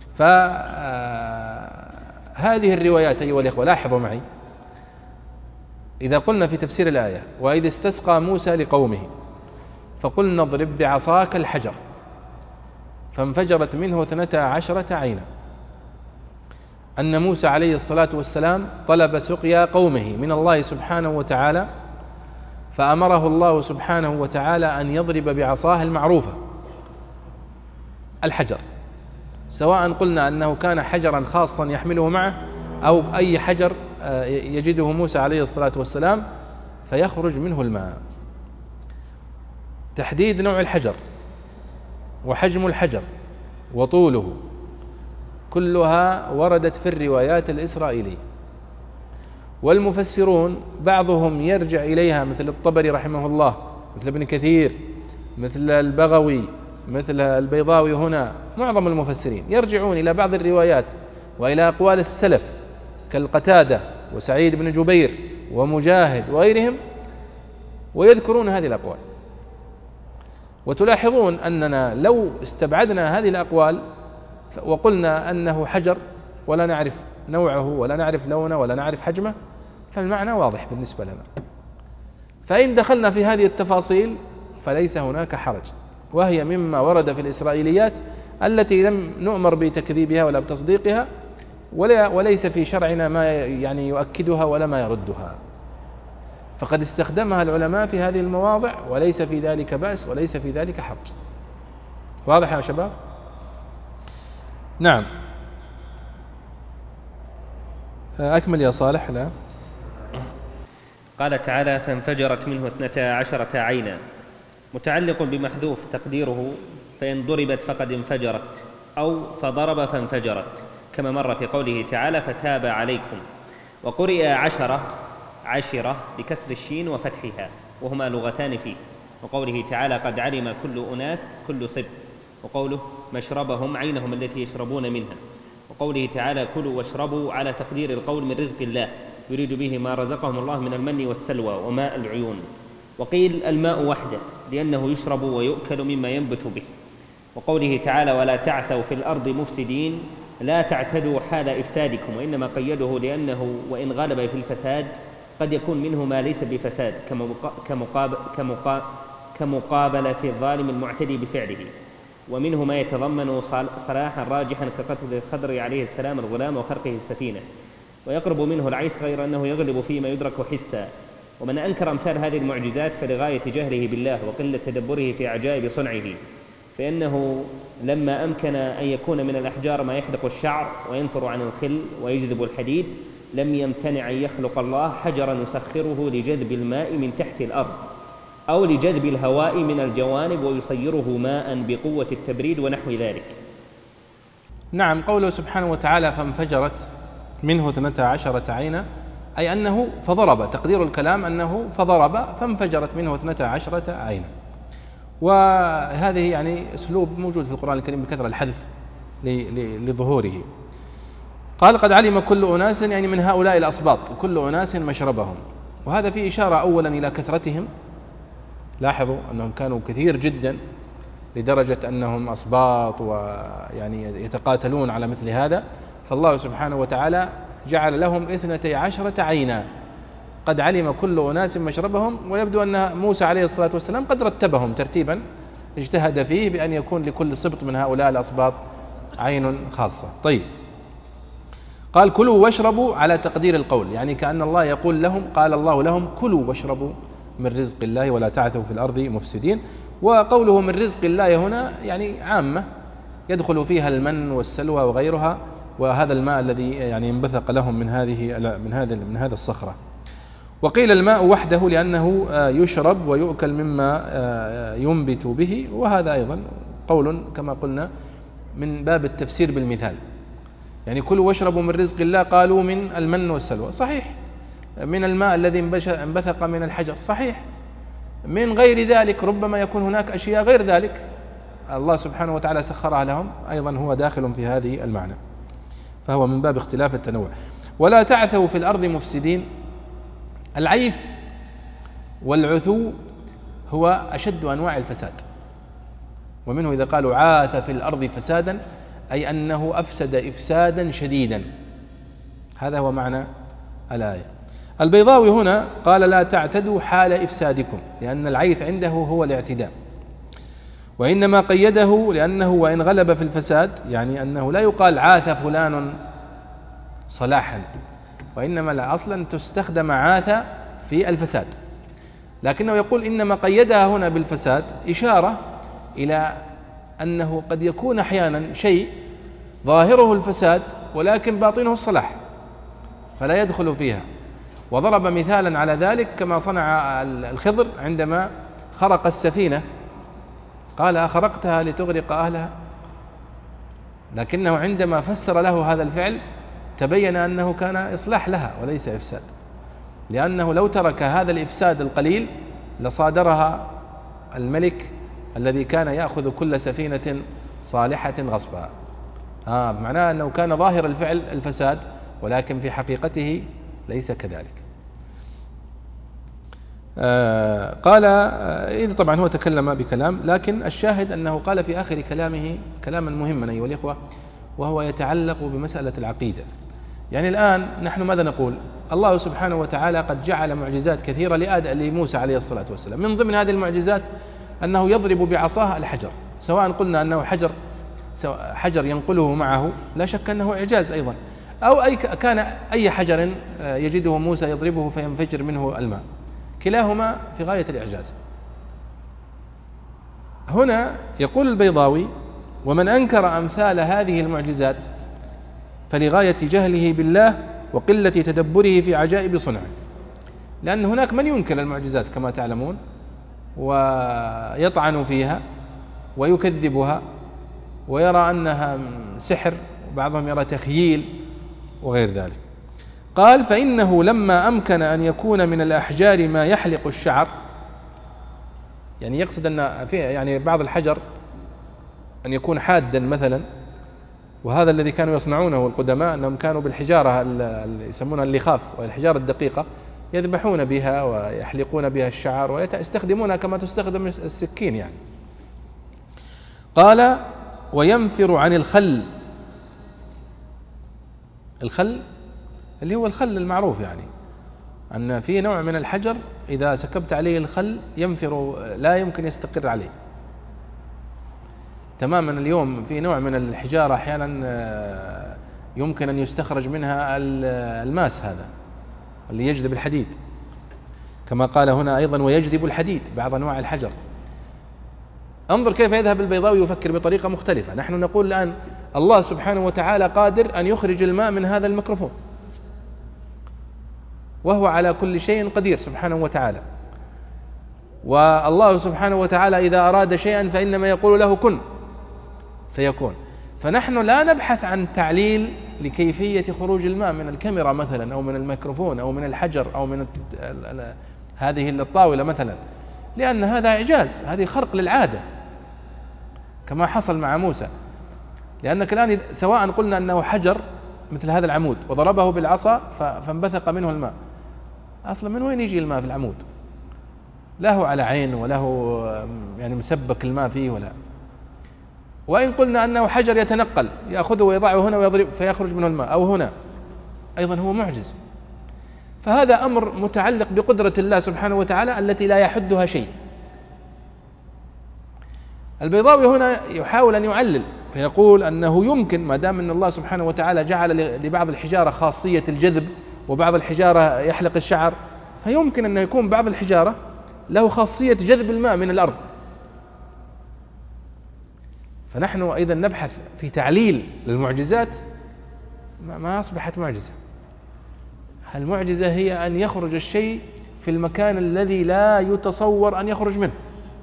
فهذه الروايات أيها الإخوة لاحظوا معي، إذا قلنا في تفسير الآية: وإذ استسقى موسى لقومه فقلنا اضرب بعصاك الحجر فانفجرت منه اثنتا عشرة عينا، أن موسى عليه الصلاة والسلام طلب سقيا قومه من الله سبحانه وتعالى، فأمره الله سبحانه وتعالى أن يضرب بعصاه المعروفة الحجر، سواء قلنا أنه كان حجرا خاصا يحمله معه أو أي حجر يجده موسى عليه الصلاة والسلام فيخرج منه الماء. تحديد نوع الحجر وحجم الحجر وطوله كلها وردت في الروايات الإسرائيلية، والمفسرون بعضهم يرجع إليها مثل الطبري رحمه الله، مثل ابن كثير، مثل البغوي، مثل البيضاوي. هنا معظم المفسرين يرجعون إلى بعض الروايات وإلى أقوال السلف كالقتادة وسعيد بن جبير ومجاهد وغيرهم، ويذكرون هذه الأقوال. وتلاحظون أننا لو استبعدنا هذه الأقوال وقلنا أنه حجر ولا نعرف نوعه ولا نعرف لونه ولا نعرف حجمه، فالمعنى واضح بالنسبة لنا. فإن دخلنا في هذه التفاصيل فليس هناك حرج، وهي مما ورد في الإسرائيليات التي لم نؤمر بتكذيبها ولا بتصديقها، ولا وليس في شرعنا ما يعني يؤكدها ولا ما يردها، فقد استخدمها العلماء في هذه المواضع وليس في ذلك بأس وليس في ذلك حرج. واضح يا شباب؟ نعم. أكمل يا صالح. لا. قال تعالى: فانفجرت منه اثنتا عشرة عينا، متعلق بمحذوف تقديره فإن ضربت فقد انفجرت، أو فضرب فانفجرت، كما مر في قوله تعالى: فتاب عليكم. وقرئ عشرة عشرة بكسر الشين وفتحها، وهما لغتان فيه، وقوله تعالى: قد علم كل أناس كل صب، وقوله: مشربهم عينهم التي يشربون منها، وقوله تعالى: كلوا واشربوا على تقدير القول من رزق الله، يريد به ما رزقهم الله من المن والسلوى وماء العيون. وقيل الماء وحده لأنه يشرب ويؤكل مما ينبت به. وقوله تعالى ولا تعثوا في الأرض مفسدين لا تعتدوا حال إفسادكم، وإنما قيده لأنه وإن غلب في الفساد قد يكون منه ما ليس بفساد كمقاب كمقاب كمقابلة الظالم المعتدي بفعله، ومنه ما يتضمن صلاحا راجحا كقتل الخضر عليه السلام الغلام وخرقه السفينة، ويقرب منه العيث غير أنه يغلب فيما يدرك حسا. ومن أنكر أمثال هذه المعجزات فلغاية جهله بالله وقلة تدبره في عجائب صنعه، فإنه لما أمكن أن يكون من الأحجار ما يحدق الشعر وينفر عن الخل ويجذب الحديد لم يمتنع أن يخلق الله حجرا يسخره لجذب الماء من تحت الأرض أو لجذب الهواء من الجوانب ويصيره ماء بقوة التبريد ونحو ذلك. نعم، قوله سبحانه وتعالى فانفجرت منه اثنتا عشرة عينا، أي أنه فضرب، تقدير الكلام أنه فضرب فانفجرت منه اثنتا عشرة عينا. وهذه يعني أسلوب موجود في القرآن الكريم بكثرة، الحذف لظهوره. قال قد علم كل أناس، يعني من هؤلاء الأصباط كل أناس مشربهم، وهذا فيه إشارة أولا إلى كثرتهم. لاحظوا أنهم كانوا كثير جدا لدرجة أنهم أصباط ويعني يتقاتلون على مثل هذا، فالله سبحانه وتعالى جعل لهم اثنتي عشرة عينا. قد علم كل أناس مشربهم، ويبدو أن موسى عليه الصلاة والسلام قد رتبهم ترتيبا اجتهد فيه بأن يكون لكل سبط من هؤلاء الأصباط عين خاصة. طيب، قال كلوا واشربوا على تقدير القول، يعني كأن الله يقول لهم، قال الله لهم كلوا واشربوا من رزق الله ولا تعثوا في الأرض مفسدين. وقوله من رزق الله هنا يعني عامة يدخل فيها المن والسلوى وغيرها، وهذا الماء الذي يعني انبثق لهم من هذه من هذا من هذا الصخرة. وقيل الماء وحده لأنه يشرب ويؤكل مما ينبت به، وهذا أيضا قول كما قلنا من باب التفسير بالمثال، يعني كلوا واشربوا من رزق الله، قالوا من المن والسلوى، صحيح، من الماء الذي انبثق من الحجر، صحيح، من غير ذلك ربما يكون هناك أشياء غير ذلك الله سبحانه وتعالى سخرها لهم، أيضا هو داخل في هذه المعنى، فهو من باب اختلاف التنوع. ولا تعثوا في الأرض مفسدين، العيث والعثو هو أشد أنواع الفساد، ومنه إذا قالوا عاث في الأرض فسادا أي أنه أفسد إفسادا شديدا، هذا هو معنى الآية. البيضاوي هنا قال لا تعتدوا حال إفسادكم، لأن العيث عنده هو الاعتداء، وإنما قيده لأنه وإن غلب في الفساد، يعني أنه لا يقال عاث فلان صلاحا، وإنما لا أصلا تستخدم عاث في الفساد، لكنه يقول إنما قيدها هنا بالفساد إشارة إلى أنه قد يكون أحيانا شيء ظاهره الفساد ولكن باطنه الصلاح فلا يدخل فيها. وضرب مثالا على ذلك كما صنع الخضر عندما خرق السفينة، قال أخرقتها لتغرق أهلها، لكنه عندما فسر له هذا الفعل تبين أنه كان إصلاح لها وليس إفساد، لأنه لو ترك هذا الإفساد القليل لصادرها الملك الذي كان يأخذ كل سفينة صالحة غصبا. آه معناه أنه كان ظاهر الفعل الفساد ولكن في حقيقته ليس كذلك. آه قال آه إذا طبعا هو تكلم بكلام، لكن الشاهد أنه قال في آخر كلامه كلاما مهما أيها الإخوة، وهو يتعلق بمسألة العقيدة. يعني الآن نحن ماذا نقول؟ الله سبحانه وتعالى قد جعل معجزات كثيرة لموسى عليه الصلاة والسلام، من ضمن هذه المعجزات أنه يضرب بعصاه الحجر، سواء قلنا أنه حجر حجر ينقله معه لا شك أنه إعجاز أيضا، أو أي كان أي حجر يجده موسى يضربه فينفجر منه الماء، كلاهما في غاية الإعجاز. هنا يقول البيضاوي ومن أنكر أمثال هذه المعجزات فلغاية جهله بالله وقلة تدبره في عجائب صنعه، لأن هناك من ينكر المعجزات كما تعلمون ويطعن فيها ويكذبها ويرى أنها سحر، وبعضهم يرى تخييل وغير ذلك. قال فإنه لما أمكن أن يكون من الأحجار ما يحلق الشعر، يعني يقصد أن في يعني بعض الحجر أن يكون حادا مثلا، وهذا الذي كانوا يصنعونه القدماء أنهم كانوا بالحجارة اللي يسمونها اللخاف والحجارة الدقيقة يذبحون بها ويحلقون بها الشعر ويستخدمونها كما تستخدم السكين يعني. قال وينفر عن الخل. الخل اللي هو الخل المعروف، يعني أن في نوع من الحجر إذا سكبت عليه الخل ينفر، لا يمكن يستقر عليه تماما. اليوم في نوع من الحجارة أحيانا يمكن أن يستخرج منها الماس هذا اللي يجذب الحديد، كما قال هنا أيضا ويجذب الحديد، بعض أنواع الحجر. انظر كيف يذهب البيضاوي يفكر بطريقة مختلفة. نحن نقول الآن الله سبحانه وتعالى قادر أن يخرج الماء من هذا الميكروفون، وهو على كل شيء قدير سبحانه وتعالى. والله سبحانه وتعالى إذا أراد شيئا فإنما يقول له كن فيكون. فنحن لا نبحث عن تعليل لكيفية خروج الماء من الكاميرا مثلا، أو من الميكروفون، أو من الحجر، أو من هذه الطاولة مثلا، لأن هذا إعجاز، هذه خرق للعادة كما حصل مع موسى. لأنك الآن سواء قلنا أنه حجر مثل هذا العمود وضربه بالعصا فانبثق منه الماء، أصلا من وين يجي الماء في العمود؟ له على عين وله يعني مسبك الماء فيه ولا. وإن قلنا أنه حجر يتنقل، يأخذه ويضعه هنا ويضرب فيخرج منه الماء، أو هنا، أيضا هو معجز. فهذا أمر متعلق بقدرة الله سبحانه وتعالى التي لا يحدها شيء. البيضاوي هنا يحاول أن يعلل فيقول أنه يمكن، ما دام أن الله سبحانه وتعالى جعل لبعض الحجارة خاصية الجذب وبعض الحجارة يحلق الشعر، فيمكن أن يكون بعض الحجارة له خاصية جذب الماء من الأرض. فنحن أيضا نبحث في تعليل للمعجزات، ما أصبحت معجزة. المعجزة هي أن يخرج الشيء في المكان الذي لا يتصور أن يخرج منه.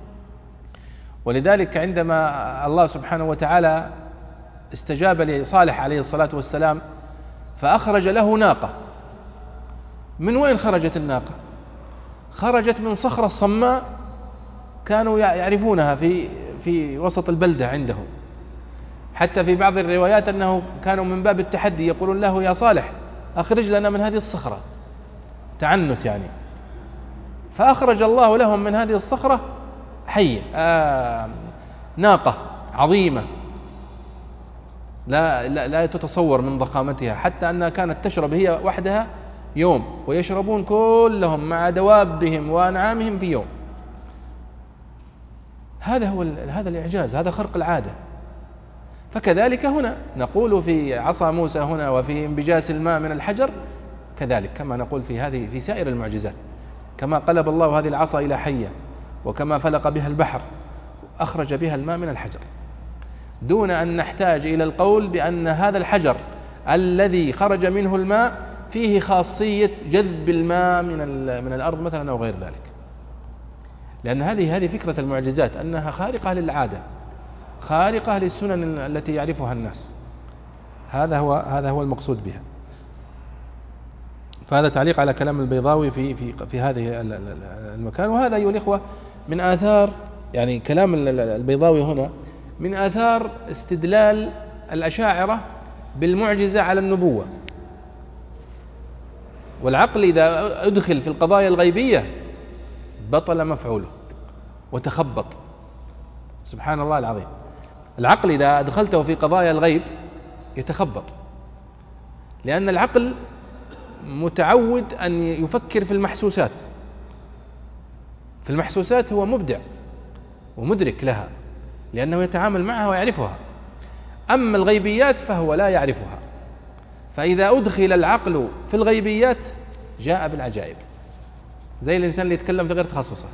ولذلك عندما الله سبحانه وتعالى استجاب لصالح عليه الصلاة والسلام فأخرج له ناقة، من وين خرجت الناقة؟ خرجت من صخرة صماء كانوا يعرفونها في في وسط البلدة عندهم. حتى في بعض الروايات أنه كانوا من باب التحدي يقولون له يا صالح أخرج لنا من هذه الصخرة، تعنت يعني. فأخرج الله لهم من هذه الصخرة حية، آه ناقة عظيمة لا, لا لا تتصور من ضخامتها، حتى أنها كانت تشرب هي وحدها يوم ويشربون كلهم مع دوابهم وأنعامهم في يوم. هذا هو هذا الإعجاز، هذا خرق العادة. فكذلك هنا نقول في عصا موسى هنا وفي انبجاس الماء من الحجر كذلك، كما نقول في هذه في سائر المعجزات، كما قلب الله هذه العصا إلى حية، وكما فلق بها البحر أخرج بها الماء من الحجر، دون أن نحتاج إلى القول بأن هذا الحجر الذي خرج منه الماء فيه خاصية جذب الماء من من الأرض مثلا أو غير ذلك. لأن هذه هذه فكرة المعجزات، أنها خارقة للعادة، خارقة للسنن التي يعرفها الناس. هذا هو هذا هو المقصود بها. فهذا تعليق على كلام البيضاوي في في في هذه المكان. وهذا أيها الإخوة من آثار، يعني كلام البيضاوي هنا من آثار استدلال الأشاعرة بالمعجزة على النبوة. والعقل إذا أدخل في القضايا الغيبية بطل مفعوله وتخبط، سبحان الله العظيم. العقل إذا أدخلته في قضايا الغيب يتخبط، لأن العقل متعود أن يفكر في المحسوسات. في المحسوسات هو مبدع ومدرك لها لأنه يتعامل معها ويعرفها. أما الغيبيات فهو لا يعرفها، فإذا أدخل العقل في الغيبيات جاء بالعجائب، زي الإنسان اللي يتكلم في غير تخصصه.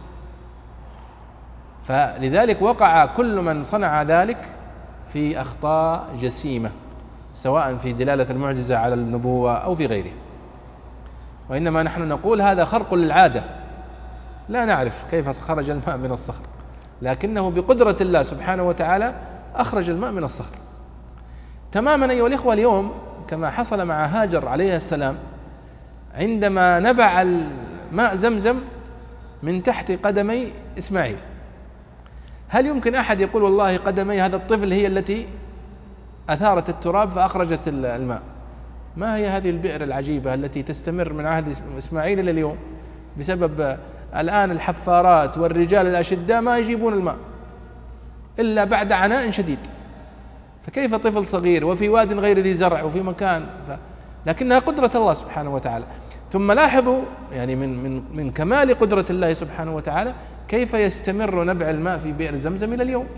فلذلك وقع كل من صنع ذلك في أخطاء جسيمة، سواء في دلالة المعجزة على النبوة أو في غيره. وإنما نحن نقول هذا خرق للعادة، لا نعرف كيف خرج الماء من الصخر، لكنه بقدرة الله سبحانه وتعالى أخرج الماء من الصخر. تماما أيها الإخوة اليوم كما حصل مع هاجر عليه السلام عندما نبع الماء زمزم من تحت قدمي إسماعيل. هل يمكن أحد يقول والله قدمي هذا الطفل هي التي أثارت التراب فأخرجت الماء؟ ما هي هذه البئر العجيبة التي تستمر من عهد إسماعيل إلى اليوم بسبب الآن الحفارات والرجال الأشداء ما يجيبون الماء إلا بعد عناء شديد؟ فكيف طفل صغير وفي واد غير ذي زرع وفي مكان ف... لكنها قدرة الله سبحانه وتعالى. ثم لاحظوا يعني من من من كمال قدرة الله سبحانه وتعالى كيف يستمر نبع الماء في بئر زمزم إلى اليوم.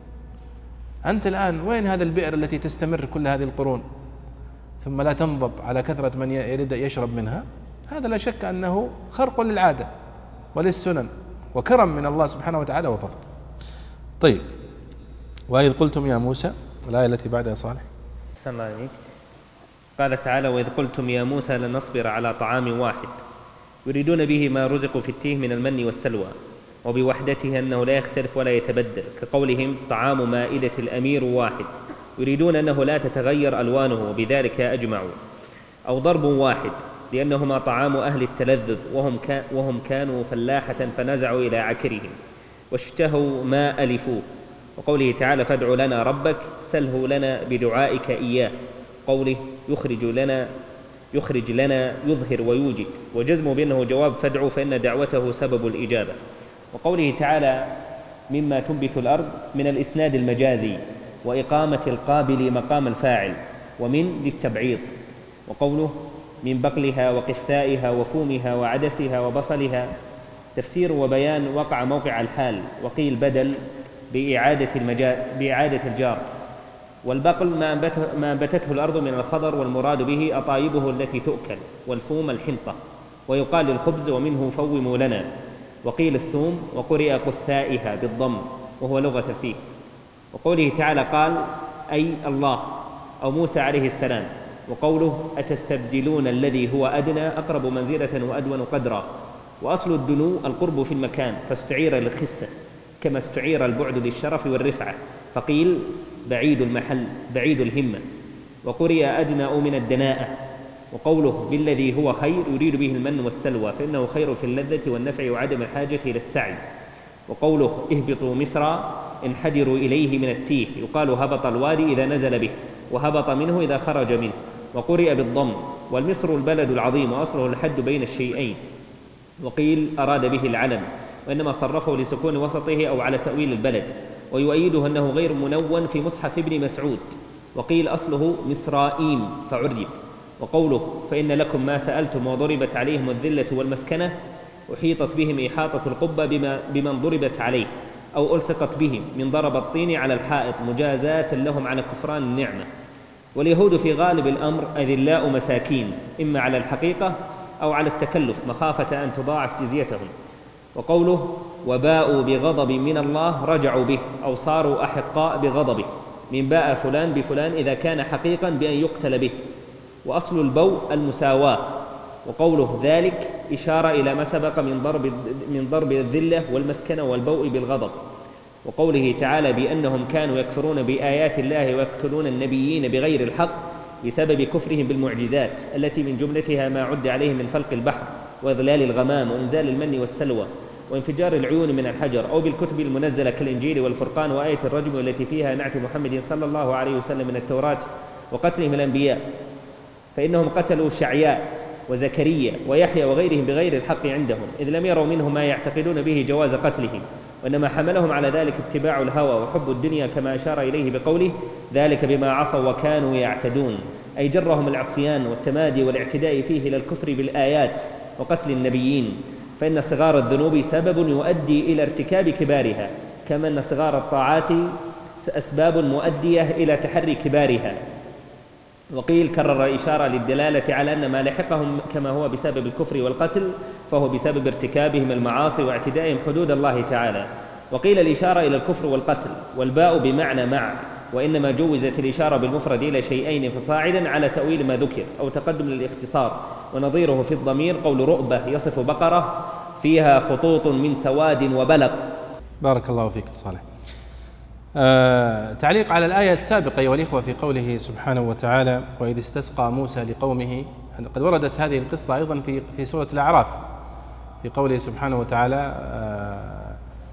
أنت الآن وين هذا البئر التي تستمر كل هذه القرون ثم لا تنضب على كثرة من يريد يشرب منها؟ هذا لا شك أنه خرق للعادة وللسنن وكرم من الله سبحانه وتعالى وفضل. طيب، وإذ قلتم يا موسى، الآية التي بعدها صالح. أحسن الله عليك. قال تعالى: وإذ قلتم يا موسى لن نصبر على طعام واحد يريدون به ما رزقوا في التيه من المن والسلوى، وبوحدته أنه لا يختلف ولا يتبدل، كقولهم طعام مائدة الأمير واحد، يريدون أنه لا تتغير ألوانه وبذلك أجمعوا، أو ضرب واحد لأنهما طعام أهل التلذذ وهم, كا وهم كانوا فلاحة فنزعوا إلى عكرهم واشتهوا ما ألفوه، وقوله تعالى: فادع لنا ربك سله لنا بدعائك إياه، قوله يخرج لنا يخرج لنا يظهر ويوجد، وجزم بأنه جواب فادعوا فإن دعوته سبب الإجابة. وقوله تعالى: مما تنبت الأرض من الإسناد المجازي وإقامة القابل مقام الفاعل، ومن للتبعيض. وقوله من بقلها وقثائها وفومها وعدسها وبصلها تفسير وبيان وقع موقع الحال، وقيل بدل بإعادة, المجا... بإعادة الجار. والبقل ما أنبته... ما أنبتته الأرض من الخضر، والمراد به أطايبه التي تؤكل، والفوم الحنطة، ويقال للخبز ومنه فوموا لنا. وقيل الثوم، وقرئ قثائها بالضم وهو لغة فيه. وقوله تعالى قال أي الله أو موسى عليه السلام. وقوله أتستبدلون الذي هو أدنى أقرب منزلة وأدون قدرا. وأصل الدنو القرب في المكان، فاستعير للخسة كما استعير البعد للشرف والرفعة، فقيل بعيد المحل بعيد الهمة. وقرئ أدنى من الدناءة. وقوله بالذي هو خير يريد به المن والسلوى، فإنه خير في اللذة والنفع وعدم الحاجة إلى السعي. وقوله اهبطوا مصر انحدروا إليه من التيه، يقال هبط الوادي إذا نزل به، وهبط منه إذا خرج منه. وقرئ بالضم. والمصر البلد العظيم، وأصله الحد بين الشيئين، وقيل أراد به العلم، وإنما صرفه لسكون وسطه أو على تأويل البلد. ويؤيده أنه غير منون في مصحف ابن مسعود. وقيل أصله مصرائيم فعرب. وقوله فإن لكم ما سألتم وضربت عليهم الذلة والمسكنة، أحيطت بهم إحاطة القبة بما بمن ضربت عليه، أو ألصقت بهم من ضرب الطين على الحائط مجازاة لهم على كفران النعمة. واليهود في غالب الأمر أذلاء مساكين، إما على الحقيقة أو على التكلف مخافة أن تضاعف جزيتهم. وقوله وباءوا بغضب من الله رجعوا به، أو صاروا أحقاء بغضبه، من باء فلان بفلان إذا كان حقيقا بأن يقتل به. وأصل البوء المساواة. وقوله ذلك إشارة إلى ما سبق من ضرب من ضرب الذلة والمسكنة والبوء بالغضب. وقوله تعالى بأنهم كانوا يكفرون بآيات الله ويقتلون النبيين بغير الحق بسبب كفرهم بالمعجزات التي من جملتها ما عد عليهم من فلق البحر وإظلال الغمام وإنزال المن والسلوى وانفجار العيون من الحجر، أو بالكتب المنزلة كالإنجيل والفرقان وآية الرجم التي فيها نعت محمد صلى الله عليه وسلم من التوراة، وقتلهم الأنبياء، فإنهم قتلوا شعياء وزكريا ويحيى وغيرهم بغير الحق عندهم، إذ لم يروا منه ما يعتقدون به جواز قتلهم، وإنما حملهم على ذلك اتباع الهوى وحب الدنيا، كما أشار إليه بقوله ذلك بما عصوا وكانوا يعتدون، أي جرهم العصيان والتمادي والاعتداء فيه إلى الكفر بالآيات وقتل النبيين. فإن صغار الذنوب سبب يؤدي إلى ارتكاب كبارها، كما أن صغار الطاعات أسباب مؤدية إلى تحري كبارها. وقيل كرر إشارة للدلالة على أن ما لحقهم كما هو بسبب الكفر والقتل فهو بسبب ارتكابهم المعاصي واعتدائهم حدود الله تعالى. وقيل الإشارة إلى الكفر والقتل، والباء بمعنى مع، وإنما جوزت الإشارة بالمفرد إلى شيئين فصاعدا على تأويل ما ذكر أو تقدم للاختصار. ونظيره في الضمير قول رؤبة يصف بقرة فيها خطوط من سواد وبلق. بارك الله فيك صالح. آه تعليق على الآية السابقة أيها الإخوة في قوله سبحانه وتعالى وإذ استسقى موسى لقومه، قد وردت هذه القصة أيضا في في سورة الأعراف في قوله سبحانه وتعالى آه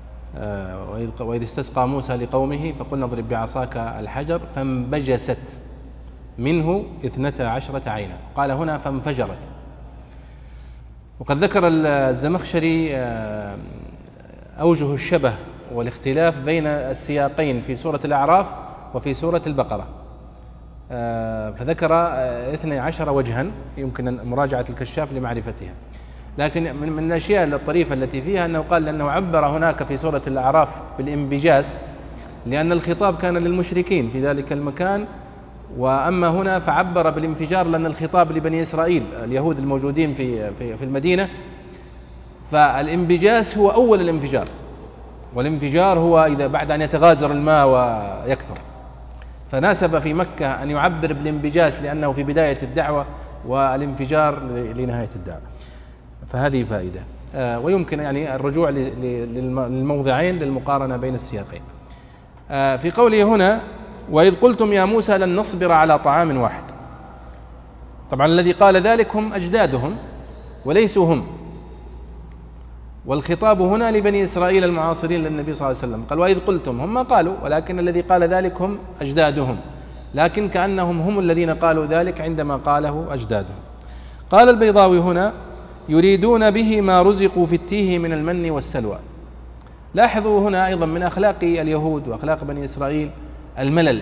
آه وإذ استسقى موسى لقومه فقلنا اضرب بعصاك الحجر فانبجست منه اثنتا عشرة عينا. قال هنا فانفجرت. وقد ذكر الزمخشري أوجه الشبه والاختلاف بين السياقين في سورة الأعراف وفي سورة البقرة، فذكر اثني عشر وجها يمكن مراجعة الكشاف لمعرفتها. لكن من الأشياء الطريفة التي فيها أنه قال لأنه عبر هناك في سورة الأعراف بالانبجاس لأن الخطاب كان للمشركين في ذلك المكان، وأما هنا فعبر بالانفجار لأن الخطاب لبني إسرائيل اليهود الموجودين في في في المدينة. فالانبجاس هو أول الانفجار، والانفجار هو إذا بعد أن يتغازر الماء ويكثر، فناسب في مكة أن يعبر بالانبجاس لأنه في بداية الدعوة والانفجار لنهاية الدعوة. فهذه فائدة، ويمكن يعني الرجوع للموضعين للمقارنة بين السياقين. في قوله هنا وإذ قلتم يا موسى لن نصبر على طعام واحد، طبعا الذي قال ذلك هم أجدادهم وليسوا هم، والخطاب هنا لبني إسرائيل المعاصرين للنبي صلى الله عليه وسلم. قال وإذ قلتم، هم ما قالوا، ولكن الذي قال ذلك هم أجدادهم، لكن كأنهم هم الذين قالوا ذلك عندما قاله أجدادهم. قال البيضاوي هنا يريدون به ما رزقوا في التيه من المن والسلوى. لاحظوا هنا أيضا من أخلاق اليهود وأخلاق بني إسرائيل الملل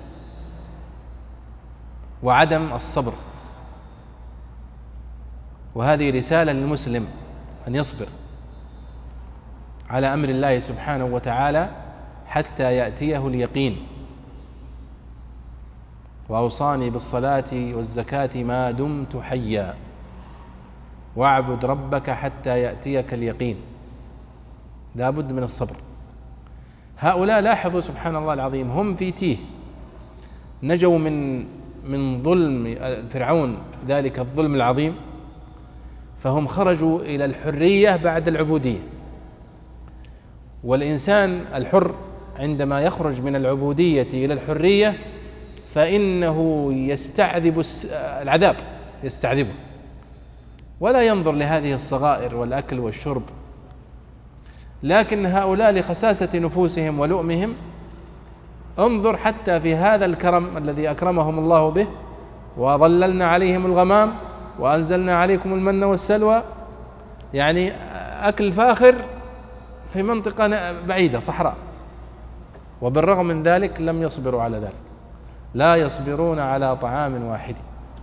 وعدم الصبر، وهذه رسالة للمسلم أن يصبر على أمر الله سبحانه وتعالى حتى يأتيه اليقين. وأوصاني بالصلاة والزكاة ما دمت حيا واعبد ربك حتى يأتيك اليقين. لا بد من الصبر. هؤلاء لاحظوا سبحان الله العظيم هم في تيه، نجوا من من ظلم فرعون ذلك الظلم العظيم، فهم خرجوا إلى الحرية بعد العبودية. والإنسان الحر عندما يخرج من العبودية إلى الحرية فإنه يستعذب العذاب، يستعذبه ولا ينظر لهذه الصغائر والأكل والشرب. لكن هؤلاء لخساسة نفوسهم ولؤمهم انظر حتى في هذا الكرم الذي أكرمهم الله به، وظللنا عليهم الغمام وأنزلنا عليكم المن والسلوى، يعني أكل فاخر في منطقة بعيدة صحراء، وبالرغم من ذلك لم يصبروا على ذلك، لا يصبرون على طعام واحد.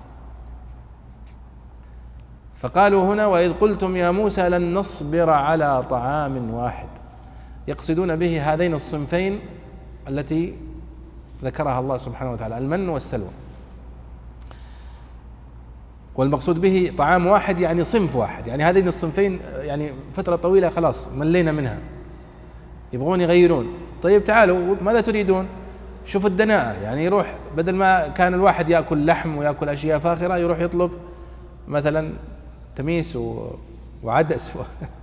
فقالوا هنا وإذ قلتم يا موسى لن نصبر على طعام واحد، يقصدون به هذين الصنفين التي ذكرها الله سبحانه وتعالى، المن والسلوى. والمقصود به طعام واحد يعني صنف واحد، يعني هذين الصنفين يعني فترة طويلة خلاص ملينا منها، يبغون يغيرون. طيب تعالوا ماذا تريدون؟ شوفوا الدناءة، يعني يروح بدل ما كان الواحد يأكل لحم ويأكل أشياء فاخرة يروح يطلب مثلا تميس وعدس.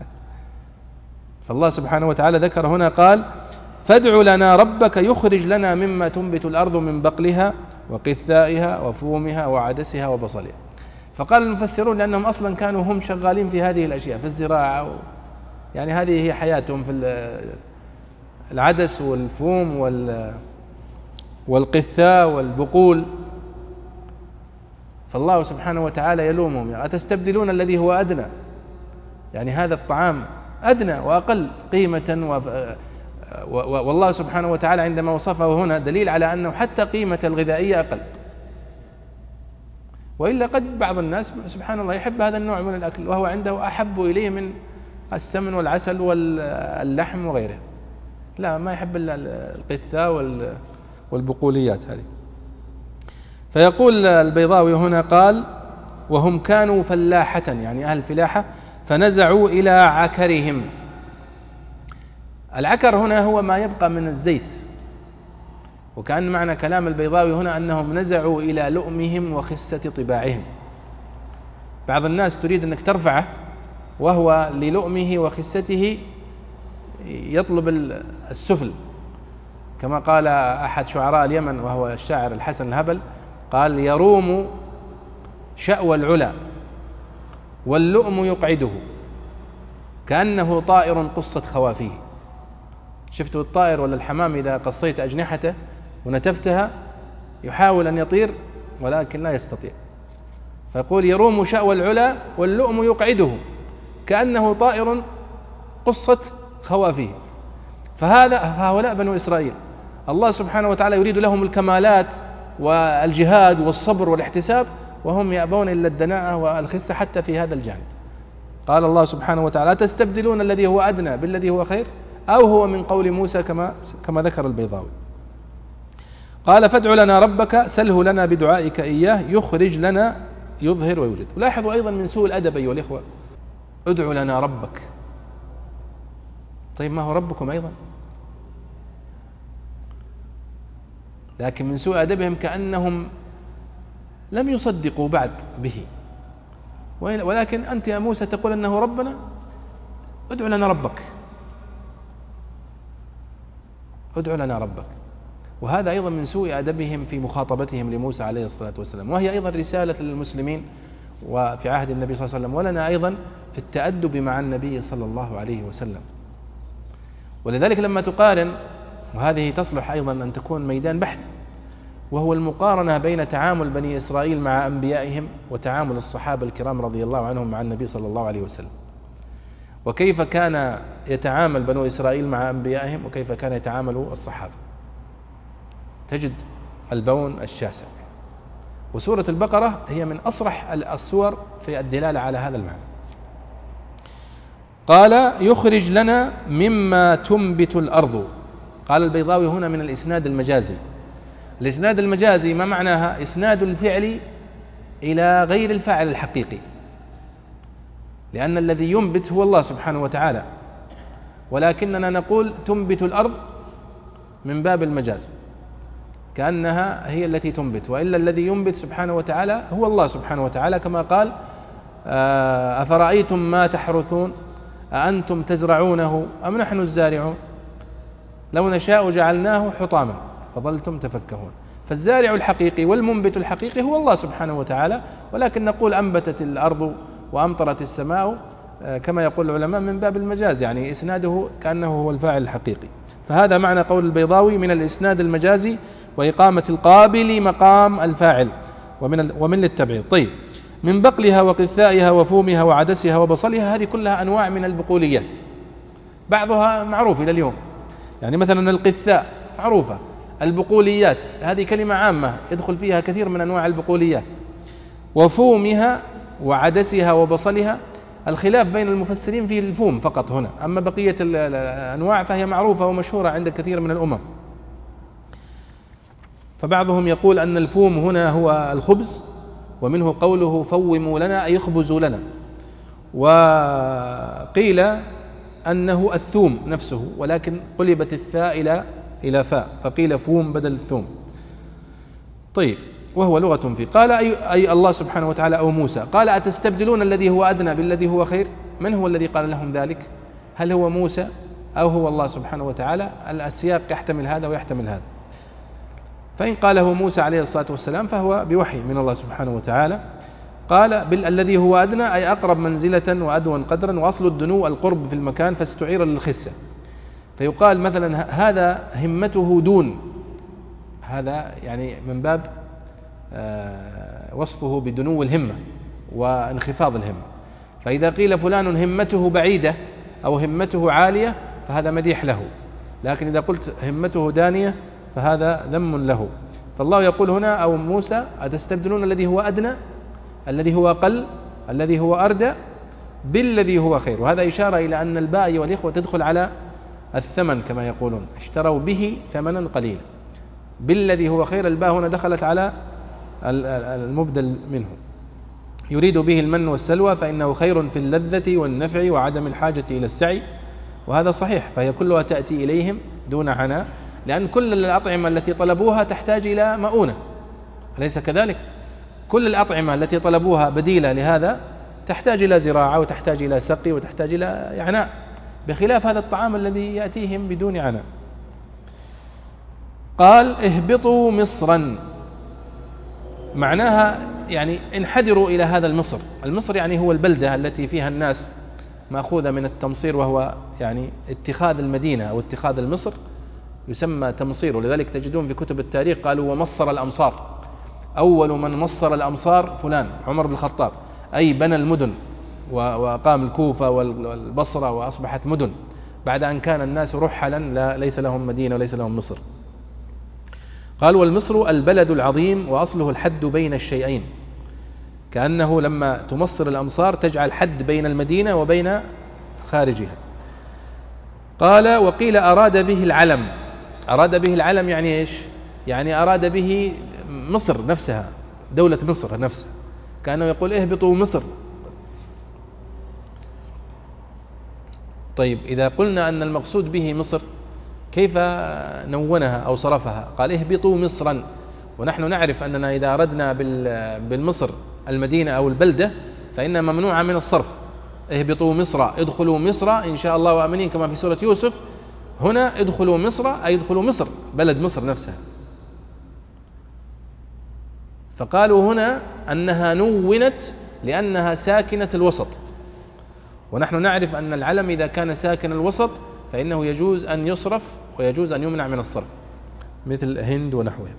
فالله سبحانه وتعالى ذكر هنا قال فادع لنا ربك يخرج لنا مما تنبت الأرض من بقلها وقثائها وفومها وعدسها وبصلها. فقال المفسرون لأنهم أصلا كانوا هم شغالين في هذه الأشياء في الزراعة و... يعني هذه هي حياتهم في العدس والفوم وال... والقثاء والبقول. فالله سبحانه وتعالى يلومهم أتستبدلون الذي هو أدنى، يعني هذا الطعام أدنى وأقل قيمة و... والله سبحانه وتعالى عندما وصفه هنا دليل على أنه حتى قيمة الغذائية أقل. وإلا قد بعض الناس سبحان الله يحب هذا النوع من الأكل وهو عنده أحب إليه من السمن والعسل واللحم وغيره، لا ما يحب القثاء والبقوليات هذه. فيقول البيضاوي هنا قال وهم كانوا فلاحة، يعني أهل فلاحة، فنزعوا إلى عكرهم. العكر هنا هو ما يبقى من الزيت، وكأن معنى كلام البيضاوي هنا أنهم نزعوا إلى لؤمهم وخسة طباعهم. بعض الناس تريد أنك ترفعه وهو للؤمه وخسته يطلب السفل، كما قال أحد شعراء اليمن وهو الشاعر الحسن الهبل قال يروم شأوى العلا واللؤم يقعده كأنه طائر قصت خوافيه. شفتوا الطائر ولا الحمام إذا قصيت أجنحته ونتفتها يحاول أن يطير ولكن لا يستطيع، فيقول يروم شأوى العلا واللؤم يقعده كأنه طائر قصت خوافيه. فهذا فهؤلاء بنو إسرائيل الله سبحانه وتعالى يريد لهم الكمالات والجهاد والصبر والاحتساب، وهم يأبون إلا الدناءة والخسة حتى في هذا الجانب. قال الله سبحانه وتعالى تستبدلون الذي هو أدنى بالذي هو خير، أو هو من قول موسى كما كما ذكر البيضاوي. قال فادع لنا ربك سله لنا بدعائك إياه يخرج لنا يظهر ويوجد. لاحظوا أيضا من سوء الأدب أيها الإخوة، ادع لنا ربك، طيب ما هو ربكم أيضا؟ لكن من سوء أدبهم كأنهم لم يصدقوا بعد به، ولكن أنت يا موسى تقول أنه ربنا، ادع لنا ربك، ادع لنا ربك. وهذا أيضا من سوء أدبهم في مخاطبتهم لموسى عليه الصلاة والسلام، وهي أيضا رسالة للمسلمين وفي عهد النبي صلى الله عليه وسلم، ولنا أيضا في التأدب مع النبي صلى الله عليه وسلم. ولذلك لما تقارن، وهذه تصلح أيضا أن تكون ميدان بحث، وهو المقارنة بين تعامل بني إسرائيل مع أنبيائهم وتعامل الصحابة الكرام رضي الله عنهم مع النبي صلى الله عليه وسلم، وكيف كان يتعامل بنو إسرائيل مع أنبيائهم وكيف كان يتعامل الصحابة، تجد البون الشاسع. وسورة البقرة هي من أصرح السور في الدلالة على هذا المعنى. قال يخرج لنا مما تنبت الأرض. قال البيضاوي هنا من الإسناد المجازي. الإسناد المجازي ما معناها؟ إسناد الفعل إلى غير الفاعل الحقيقي، لأن الذي ينبت هو الله سبحانه وتعالى، ولكننا نقول تنبت الأرض من باب المجاز، كأنها هي التي تنبت، وإلا الذي ينبت سبحانه وتعالى هو الله سبحانه وتعالى، كما قال أفرأيتم ما تحرثون أأنتم تزرعونه أم نحن الزارعون لو نشاء جعلناه حطاما فظلتم تفكهون. فالزارع الحقيقي والمنبت الحقيقي هو الله سبحانه وتعالى، ولكن نقول أنبتت الأرض وأمطرت السماء كما يقول العلماء من باب المجاز، يعني إسناده كأنه هو الفاعل الحقيقي. فهذا معنى قول البيضاوي من الإسناد المجازي وإقامة القابل مقام الفاعل ومن ومن للتبعيض. طيب، من بقلها وقثائها وفومها وعدسها وبصلها، هذه كلها أنواع من البقوليات، بعضها معروف إلى اليوم، يعني مثلا القثاء معروفة. البقوليات هذه كلمة عامة يدخل فيها كثير من أنواع البقوليات. وفومها وعدسها وبصلها، الخلاف بين المفسرين في الفوم فقط هنا، أما بقية الأنواع فهي معروفة ومشهورة عند كثير من الأمم. فبعضهم يقول أن الفوم هنا هو الخبز، ومنه قوله فوموا لنا أي يخبزوا لنا، وقيل أنه الثوم نفسه، ولكن قلبت الثاء إلى إلى فاء فقيل فوم بدل الثوم. طيب، وهو لغة فيه. قال أي, أي الله سبحانه وتعالى أو موسى، قال أتستبدلون الذي هو أدنى بالذي هو خير؟ من هو الذي قال لهم ذلك؟ هل هو موسى أو هو الله سبحانه وتعالى؟ السياق يحتمل هذا ويحتمل هذا. فإن قاله موسى عليه الصلاة والسلام فهو بوحي من الله سبحانه وتعالى. قال بالذي هو أدنى أي أقرب منزلة وأدون قدرا، وأصل الدنو القرب في المكان فاستعير للخسة. فيقال مثلا هذا همته دون، هذا يعني من باب وصفه بدنو الهمة وانخفاض الهمة. فإذا قيل فلان همته بعيدة أو همته عالية فهذا مديح له، لكن إذا قلت همته دانية فهذا ذم له. فالله يقول هنا أو موسى أتستبدلون الذي هو أدنى، الذي هو أقل، الذي هو أردى بالذي هو خير. وهذا إشارة إلى أن الباء والإخوة تدخل على الثمن كما يقولون، اشتروا به ثمنا قليلا. بالذي هو خير، الباء هنا دخلت على المبدل منه، يريد به المن والسلوى فإنه خير في اللذة والنفع وعدم الحاجة إلى السعي. وهذا صحيح، فهي كلها تأتي إليهم دون عناء، لأن كل الأطعمة التي طلبوها تحتاج إلى مؤونة، أليس كذلك؟ كل الأطعمة التي طلبوها بديلة لهذا تحتاج إلى زراعة وتحتاج إلى سقي وتحتاج إلى عناء، بخلاف هذا الطعام الذي يأتيهم بدون عناء. قال اهبطوا مصرا، معناها يعني انحدروا إلى هذا المصر. المصر يعني هو البلدة التي فيها الناس، مأخوذة من التمصير، وهو يعني اتخاذ المدينة أو اتخاذ المصر يسمى تمصير. ولذلك تجدون في كتب التاريخ قالوا ومصر الأمصار، أول من مصر الأمصار فلان عمر بن الخطاب، أي بنى المدن وأقام الكوفة والبصرة وأصبحت مدن بعد أن كان الناس رحلا لا ليس لهم مدينة وليس لهم مصر. قال والمصر البلد العظيم وأصله الحد بين الشيئين، كأنه لما تمصر الأمصار تجعل حد بين المدينة وبين خارجها. قال وقيل أراد به العلم، أراد به العلم يعني إيش؟ يعني أراد به مصر نفسها، دولة مصر نفسها، كأنه يقول اهبطوا مصر. طيب إذا قلنا أن المقصود به مصر كيف نونها أو صرفها؟ قال اهبطوا مصرا، ونحن نعرف أننا إذا أردنا بالمصر المدينة أو البلدة فإنها ممنوعة من الصرف. اهبطوا مصر، ادخلوا مصر إن شاء الله وآمنين كما في سورة يوسف. هنا ادخلوا مصر أي ادخلوا مصر، بلد مصر نفسها. فقالوا هنا أنها نونت لأنها ساكنة الوسط، ونحن نعرف أن العلم إذا كان ساكن الوسط فإنه يجوز أن يصرف ويجوز أن يمنع من الصرف، مثل هند ونحوها.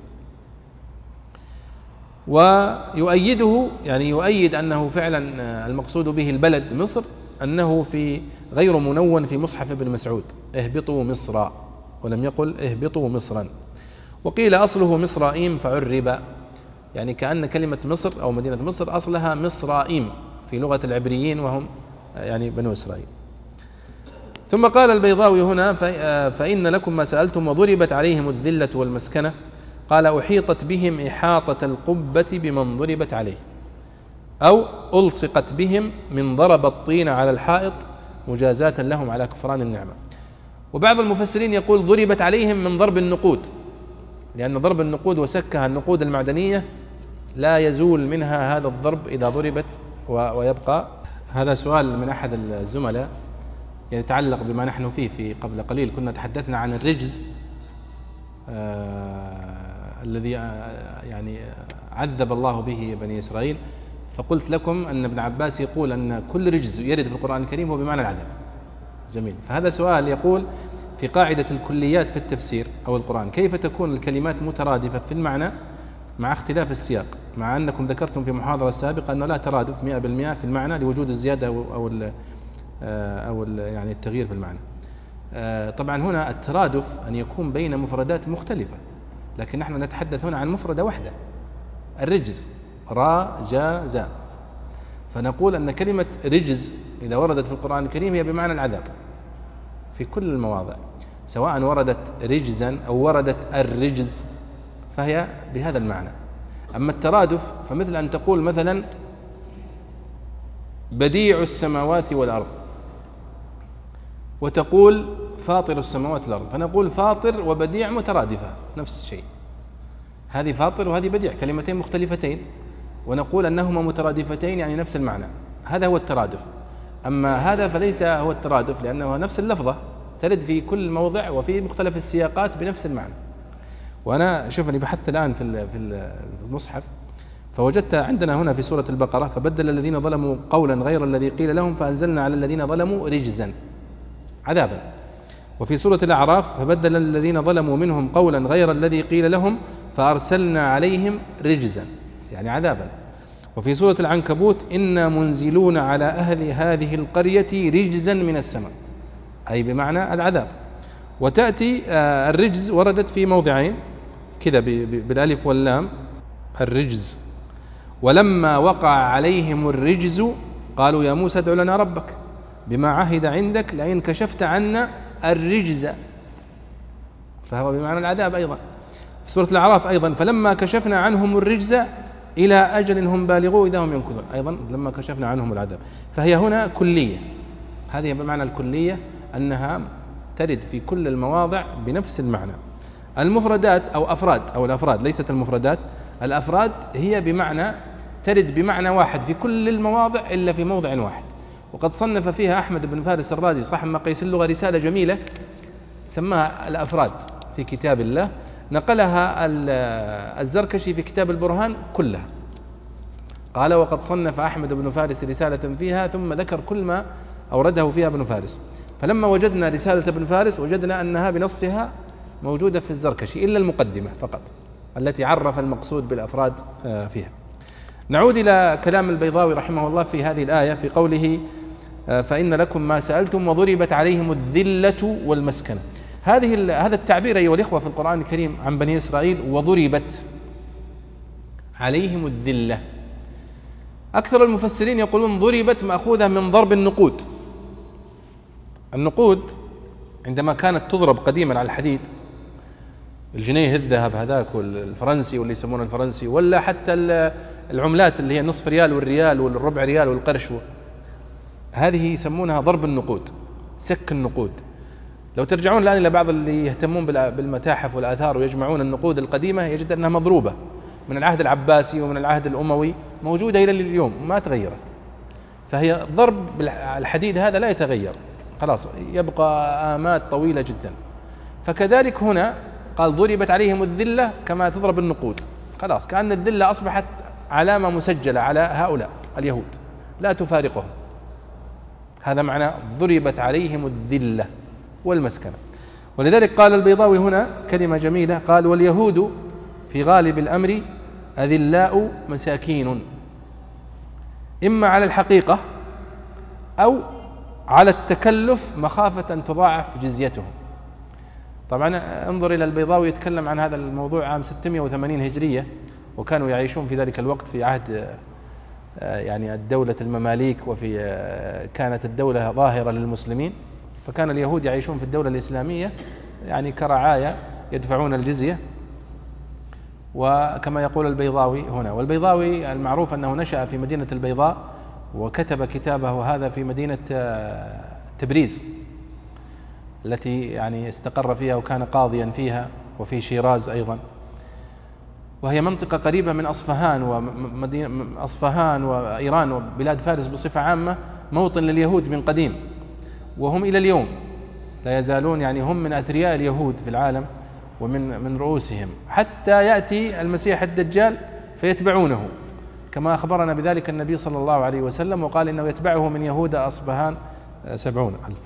ويؤيده يعني يؤيد أنه فعلا المقصود به البلد مصر أنه في غير منون في مصحف ابن مسعود اهبطوا مصرا، ولم يقل اهبطوا مصرا. وقيل أصله مصرائيم فعرب، يعني كأن كلمة مصر أو مدينة مصر أصلها مصرائيم في لغة العبريين وهم يعني بنو إسرائيل. ثم قال البيضاوي هنا فإن لكم ما سألتم وضربت عليهم الذلة والمسكنة. قال أحيطت بهم إحاطة القبة بمن ضربت عليه، أو ألصقت بهم من ضرب الطين على الحائط مجازاة لهم على كفران النعمة. وبعض المفسرين يقول ضربت عليهم من ضرب النقود، لأن ضرب النقود وسكها النقود المعدنية لا يزول منها هذا الضرب إذا ضربت ويبقى. هذا سؤال من أحد الزملاء يتعلق بما نحن فيه. في قبل قليل كنا تحدثنا عن الرجز آه الذي يعني عذب الله به بني إسرائيل، فقلت لكم أن ابن عباس يقول أن كل رجز يرد في القرآن الكريم هو بمعنى العذاب. جميل. فهذا سؤال يقول في قاعدة الكليات في التفسير أو القرآن كيف تكون الكلمات مترادفة في المعنى مع اختلاف السياق، مع أنكم ذكرتم في محاضرة سابقة أنه لا ترادف مئة بالمئة في المعنى لوجود الزيادة أو ال أو ال يعني التغيير في المعنى. طبعا هنا الترادف أن يكون بين مفردات مختلفة، لكن نحن نتحدث هنا عن مفردة واحدة الرجز را جا زا، فنقول أن كلمة رجز إذا وردت في القرآن الكريم هي بمعنى العذاب في كل المواضع، سواء وردت رجزا أو وردت الرجز فهي بهذا المعنى. أما الترادف فمثل أن تقول مثلا بديع السماوات والأرض وتقول فاطر السماوات والأرض، فنقول فاطر وبديع مترادفة نفس الشيء، هذه فاطر وهذه بديع كلمتين مختلفتين ونقول أنهما مترادفتين يعني نفس المعنى، هذا هو الترادف. أما هذا فليس هو الترادف لأنه نفس اللفظة ترد في كل موضع وفي مختلف السياقات بنفس المعنى. وأنا شوف أني بحثت الآن في في المصحف فوجدت عندنا هنا في سورة البقرة فبدل الذين ظلموا قولا غير الذي قيل لهم فأنزلنا على الذين ظلموا رجزا عذابا. وفي سورة الأعراف فبدل الذين ظلموا منهم قولا غير الذي قيل لهم فأرسلنا عليهم رجزا يعني عذابا. وفي سورة العنكبوت إنا منزلون على أهل هذه القرية رجزا من السماء أي بمعنى العذاب. وتأتي الرجز وردت في موضعين كذا بالألف واللام الرجز. ولما وقع عليهم الرجز قالوا يا موسى ادع لنا ربك بما عهد عندك لئن كشفت عنا الرجز، فهو بمعنى العذاب. أيضا في سورة الأعراف أيضا فلما كشفنا عنهم الرجز إلى أجل هم بالغوا إذا هم ينكثون، أيضا لما كشفنا عنهم العذاب. فهي هنا كلية، هذه بمعنى الكلية أنها ترد في كل المواضع بنفس المعنى. المفردات أو أفراد أو الأفراد ليست المفردات، الأفراد هي بمعنى ترد بمعنى واحد في كل المواضع إلا في موضع واحد. وقد صنف فيها أحمد بن فارس الرازي صاحب مقاييس اللغة رسالة جميلة سماها الأفراد في كتاب الله، نقلها الزركشي في كتاب البرهان كلها. قال وقد صنف أحمد بن فارس رسالة فيها ثم ذكر كل ما أورده فيها ابن فارس، فلما وجدنا رسالة ابن فارس وجدنا أنها بنصها موجودة في الزركشي إلا المقدمة فقط، التي عرف المقصود بالأفراد فيها. نعود إلى كلام البيضاوي رحمه الله في هذه الآية في قوله فإن لكم ما سألتم وضربت عليهم الذلة والمسكنة. هذه هذا التعبير أيها الإخوة في القرآن الكريم عن بني إسرائيل وضربت عليهم الذلة، أكثر المفسرين يقولون ضربت مأخوذة من ضرب النقود. النقود عندما كانت تضرب قديما على الحديد، الجنيه الذهب هذاك والفرنسي واللي يسمونه الفرنسي، ولا حتى العملات اللي هي نصف ريال والريال والربع ريال والقرش، هذه يسمونها ضرب النقود، سك النقود. لو ترجعون الآن إلى بعض اللي يهتمون بالمتاحف والآثار ويجمعون النقود القديمة يجد أنها مضروبة من العهد العباسي ومن العهد الأموي، موجودة إلى اليوم ما تغيرت. فهي ضرب الحديد هذا لا يتغير، خلاص يبقى آمات طويلة جدا. فكذلك هنا قال ضربت عليهم الذلة كما تضرب النقود، خلاص كأن الذلة أصبحت علامة مسجلة على هؤلاء اليهود لا تفارقهم. هذا معنى ضربت عليهم الذلة والمسكنة. ولذلك قال البيضاوي هنا كلمة جميلة، قال واليهود في غالب الأمر أذلاء مساكين، إما على الحقيقة أو على التكلف مخافة أن تضاعف جزيتهم. طبعا انظر إلى البيضاوي يتكلم عن هذا الموضوع عام ستمائة وثمانين هجرية، وكانوا يعيشون في ذلك الوقت في عهد يعني الدولة المماليك، وفي كانت الدولة ظاهرة للمسلمين، فكان اليهود يعيشون في الدولة الإسلامية يعني كرعاية يدفعون الجزية. وكما يقول البيضاوي هنا، والبيضاوي المعروف أنه نشأ في مدينة البيضاء وكتب كتابه هذا في مدينة تبريز التي يعني استقر فيها وكان قاضيا فيها، وفي شيراز أيضا، وهي منطقة قريبة من أصفهان ومدينة أصفهان وإيران وبلاد فارس بصفة عامة، موطن لليهود من قديم، وهم إلى اليوم لا يزالون يعني هم من أثرياء اليهود في العالم ومن من رؤوسهم، حتى يأتي المسيح الدجال فيتبعونه، كما أخبرنا بذلك النبي صلى الله عليه وسلم، وقال إنه يتبعه من يهود أصبهان سبعون ألف.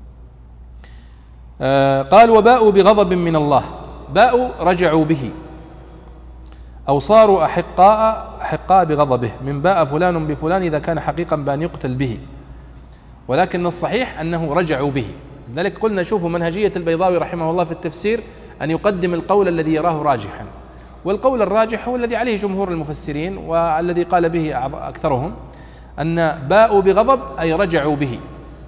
آه قال وباءوا بغضب من الله، باءوا رجعوا به أو صاروا أحقاء أحقاء بغضبه، من باء فلان بفلان إذا كان حقيقا بأن يقتل به، ولكن الصحيح أنه رجعوا به. لذلك قلنا شوفوا منهجية البيضاوي رحمه الله في التفسير أن يقدم القول الذي يراه راجحا، والقول الراجح هو الذي عليه جمهور المفسرين والذي قال به أكثرهم، أن باءوا بغضب أي رجعوا به،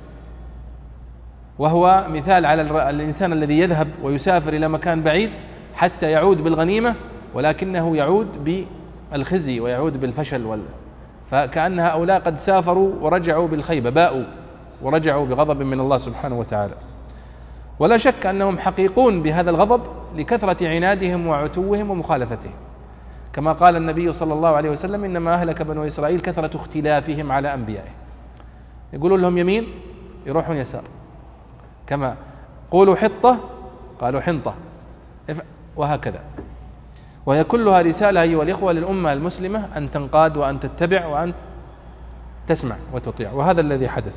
وهو مثال على الإنسان الذي يذهب ويسافر إلى مكان بعيد حتى يعود بالغنيمة، ولكنه يعود بالخزي ويعود بالفشل وال... فكأن هؤلاء قد سافروا ورجعوا بالخيبة، باءوا ورجعوا بغضب من الله سبحانه وتعالى. ولا شك أنهم حقيقون بهذا الغضب لكثرة عنادهم وعتوهم ومخالفتهم، كما قال النبي صلى الله عليه وسلم إنما أهلك بنو إسرائيل كثرة اختلافهم على أنبيائهم، يقولون لهم يمين يروحون يسار، كما قولوا حطة قالوا حنطة، وهكذا. وهي كلها رسالة أيها الإخوة للأمة المسلمة أن تنقاد وأن تتبع وأن تسمع وتطيع، وهذا الذي حدث.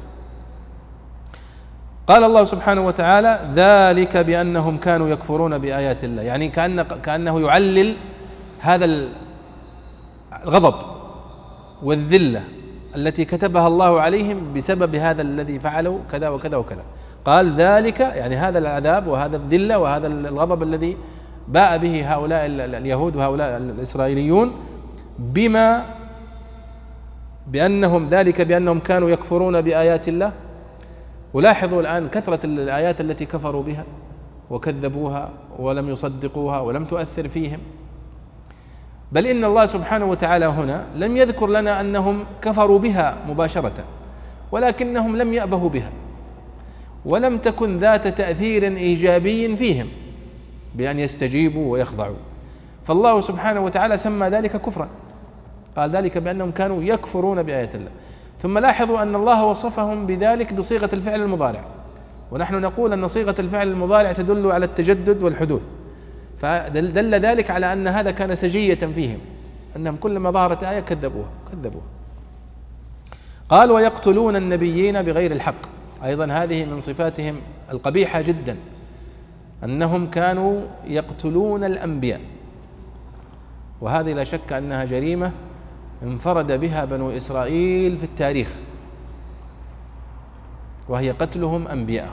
قال الله سبحانه وتعالى ذلك بأنهم كانوا يكفرون بآيات الله، يعني كأن كأنه يعلل هذا الغضب والذلة التي كتبها الله عليهم بسبب هذا الذي فعلوا كذا وكذا وكذا. قال ذلك يعني هذا العذاب وهذا الذلة وهذا الغضب الذي باء به هؤلاء اليهود وهؤلاء الإسرائيليون، بما بأنهم ذلك بأنهم كانوا يكفرون بآيات الله. ولاحظوا الآن كثرة الآيات التي كفروا بها وكذبوها ولم يصدقوها ولم تؤثر فيهم، بل إن الله سبحانه وتعالى هنا لم يذكر لنا أنهم كفروا بها مباشرة، ولكنهم لم يأبهوا بها ولم تكن ذات تأثير إيجابي فيهم بأن يستجيبوا ويخضعوا، فالله سبحانه وتعالى سمى ذلك كفرا، قال ذلك بأنهم كانوا يكفرون بآيات الله. ثم لاحظوا أن الله وصفهم بذلك بصيغة الفعل المضارع، ونحن نقول أن صيغة الفعل المضارع تدل على التجدد والحدوث، فدل ذلك على أن هذا كان سجية فيهم، أنهم كلما ظهرت آية كذبوها كذبوها. قال ويقتلون النبيين بغير الحق، أيضا هذه من صفاتهم القبيحة جدا، أنهم كانوا يقتلون الأنبياء وهذه لا شك أنها جريمة انفرد بها بنو إسرائيل في التاريخ، وهي قتلهم أنبياء.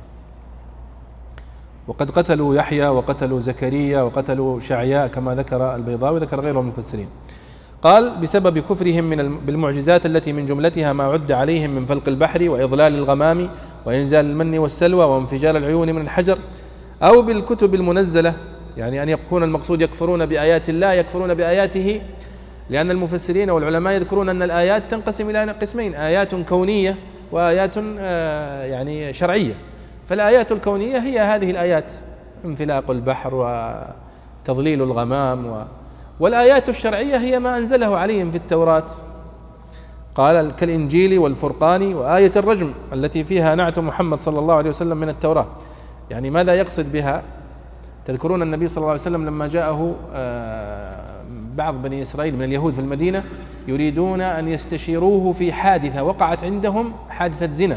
وقد قتلوا يحيى وقتلوا زكريا وقتلوا شعياء كما ذكر البيضاوي وذكر غيره من المفسرين. قال: بسبب كفرهم من بالمعجزات التي من جملتها ما عد عليهم من فلق البحر وإضلال الغمام وإنزال المن والسلوى وانفجار العيون من الحجر، أو بالكتب المنزلة، يعني أن يكون المقصود يكفرون بآيات الله، يكفرون بآياته، لأن المفسرين والعلماء يذكرون أن الآيات تنقسم إلى قسمين: آيات كونية وآيات يعني شرعية. فالآيات الكونية هي هذه الآيات: انفلاق البحر وتضليل الغمام و... والآيات الشرعية هي ما أنزله عليهم في التوراة، قال: كالإنجيل والفرقان وآية الرجم التي فيها نعت محمد صلى الله عليه وسلم من التوراة. يعني ماذا يقصد بها؟ تذكرون النبي صلى الله عليه وسلم لما جاءه بعض بني إسرائيل من اليهود في المدينة يريدون أن يستشيروه في حادثة وقعت عندهم، حادثة زنا،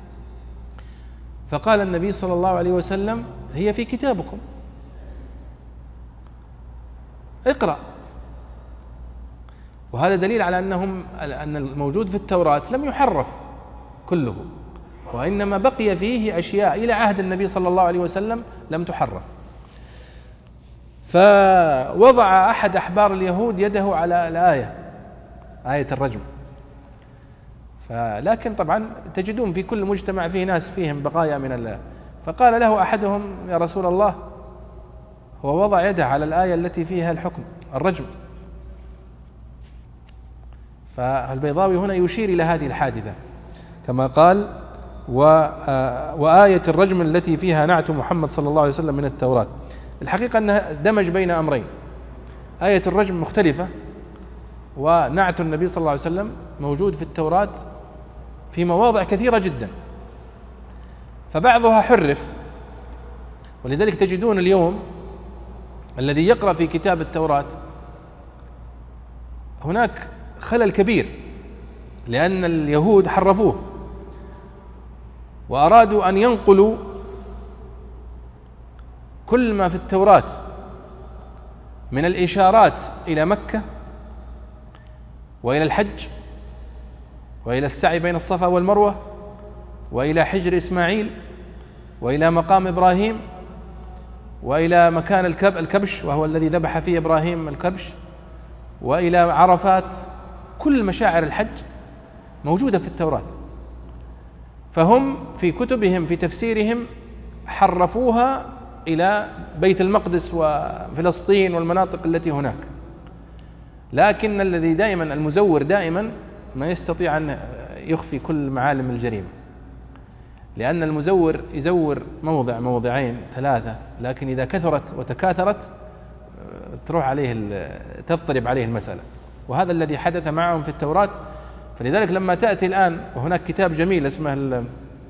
فقال النبي صلى الله عليه وسلم: هي في كتابكم، اقرأ. وهذا دليل على أنهم أن الموجود في التوراة لم يحرف كله، وإنما بقي فيه أشياء إلى عهد النبي صلى الله عليه وسلم لم تحرف. فوضع أحد أحبار اليهود يده على الآية، آية الرجم. لكن طبعا تجدون في كل مجتمع فيه ناس فيهم بقايا من الله. فقال له أحدهم: يا رسول الله، هو وضع يده على الآية التي فيها الحكم الرجم. فالبيضاوي هنا يشير إلى هذه الحادثة كما قال: وآية الرجم التي فيها نعت محمد صلى الله عليه وسلم من التوراة. الحقيقة أنها دمج بين أمرين: آية الرجم مختلفة، ونعت النبي صلى الله عليه وسلم موجود في التوراة في مواضع كثيرة جدا، فبعضها حرف. ولذلك تجدون اليوم الذي يقرأ في كتاب التوراة هناك خلل كبير، لأن اليهود حرفوه وأرادوا أن ينقلوا كل ما في التوراة من الإشارات إلى مكة وإلى الحج وإلى السعي بين الصفا والمروة وإلى حجر إسماعيل وإلى مقام إبراهيم وإلى مكان الكبش وهو الذي ذبح فيه إبراهيم الكبش وإلى عرفات. كل مشاعر الحج موجودة في التوراة، فهم في كتبهم في تفسيرهم حرفوها إلى بيت المقدس وفلسطين والمناطق التي هناك. لكن الذي دائما المزور دائما ما يستطيع أن يخفي كل معالم الجريمة، لأن المزور يزور موضع موضعين ثلاثة، لكن إذا كثرت وتكاثرت تروح عليه تضطرب عليه المسألة. وهذا الذي حدث معهم في التوراة. فلذلك لما تأتي الآن، وهناك كتاب جميل اسمه ال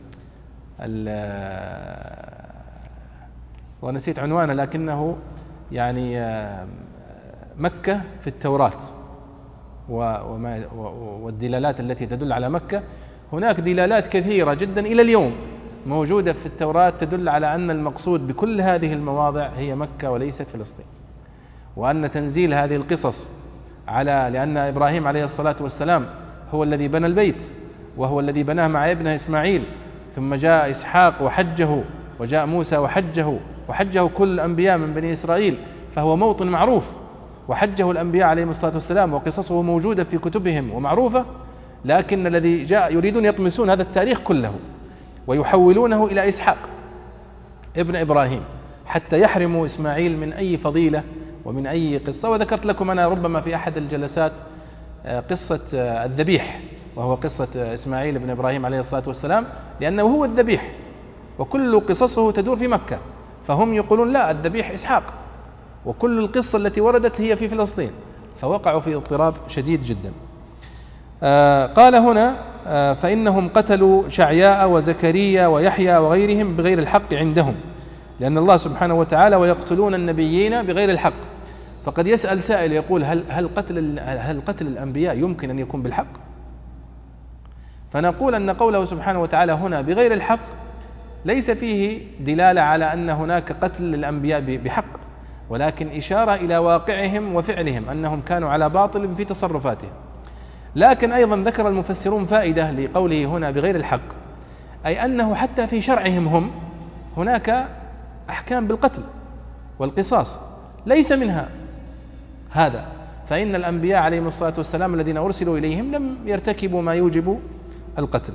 ال ونسيت عنوانه، لكنه يعني مكة في التوراة وما والدلالات التي تدل على مكة. هناك دلالات كثيرة جدا إلى اليوم موجودة في التوراة تدل على أن المقصود بكل هذه المواضع هي مكة وليست فلسطين، وأن تنزيل هذه القصص على لأن إبراهيم عليه الصلاة والسلام هو الذي بنى البيت، وهو الذي بناه مع ابنه إسماعيل، ثم جاء إسحاق وحجه، وجاء موسى وحجه، وحجه كل الأنبياء من بني إسرائيل، فهو موطن معروف، وحجه الأنبياء عليهم الصلاة والسلام، وقصصه موجودة في كتبهم ومعروفة. لكن الذي جاء يريدون يطمسون هذا التاريخ كله ويحولونه إلى إسحاق ابن إبراهيم حتى يحرموا إسماعيل من أي فضيلة ومن أي قصة. وذكرت لكم أنا ربما في أحد الجلسات قصة الذبيح، وهو قصة إسماعيل بن إبراهيم عليه الصلاة والسلام، لأنه هو الذبيح، وكل قصصه تدور في مكة، فهم يقولون لا، الذبيح إسحاق، وكل القصة التي وردت هي في فلسطين، فوقعوا في اضطراب شديد جدا. آه قال هنا آه فإنهم قتلوا شعياء وزكريا ويحيى وغيرهم بغير الحق عندهم، لأن الله سبحانه وتعالى: ويقتلون النبيين بغير الحق. فقد يسأل سائل يقول: هل هل قتل هل قتل الأنبياء يمكن أن يكون بالحق؟ فنقول أن قوله سبحانه وتعالى هنا بغير الحق ليس فيه دلالة على أن هناك قتل للأنبياء بحق، ولكن إشارة إلى واقعهم وفعلهم أنهم كانوا على باطل في تصرفاتهم. لكن أيضا ذكر المفسرون فائدة لقوله هنا بغير الحق، أي أنه حتى في شرعهم هم هناك أحكام بالقتل والقصاص ليس منها هذا، فإن الأنبياء عليهم الصلاة والسلام الذين أرسلوا إليهم لم يرتكبوا ما يوجب القتل.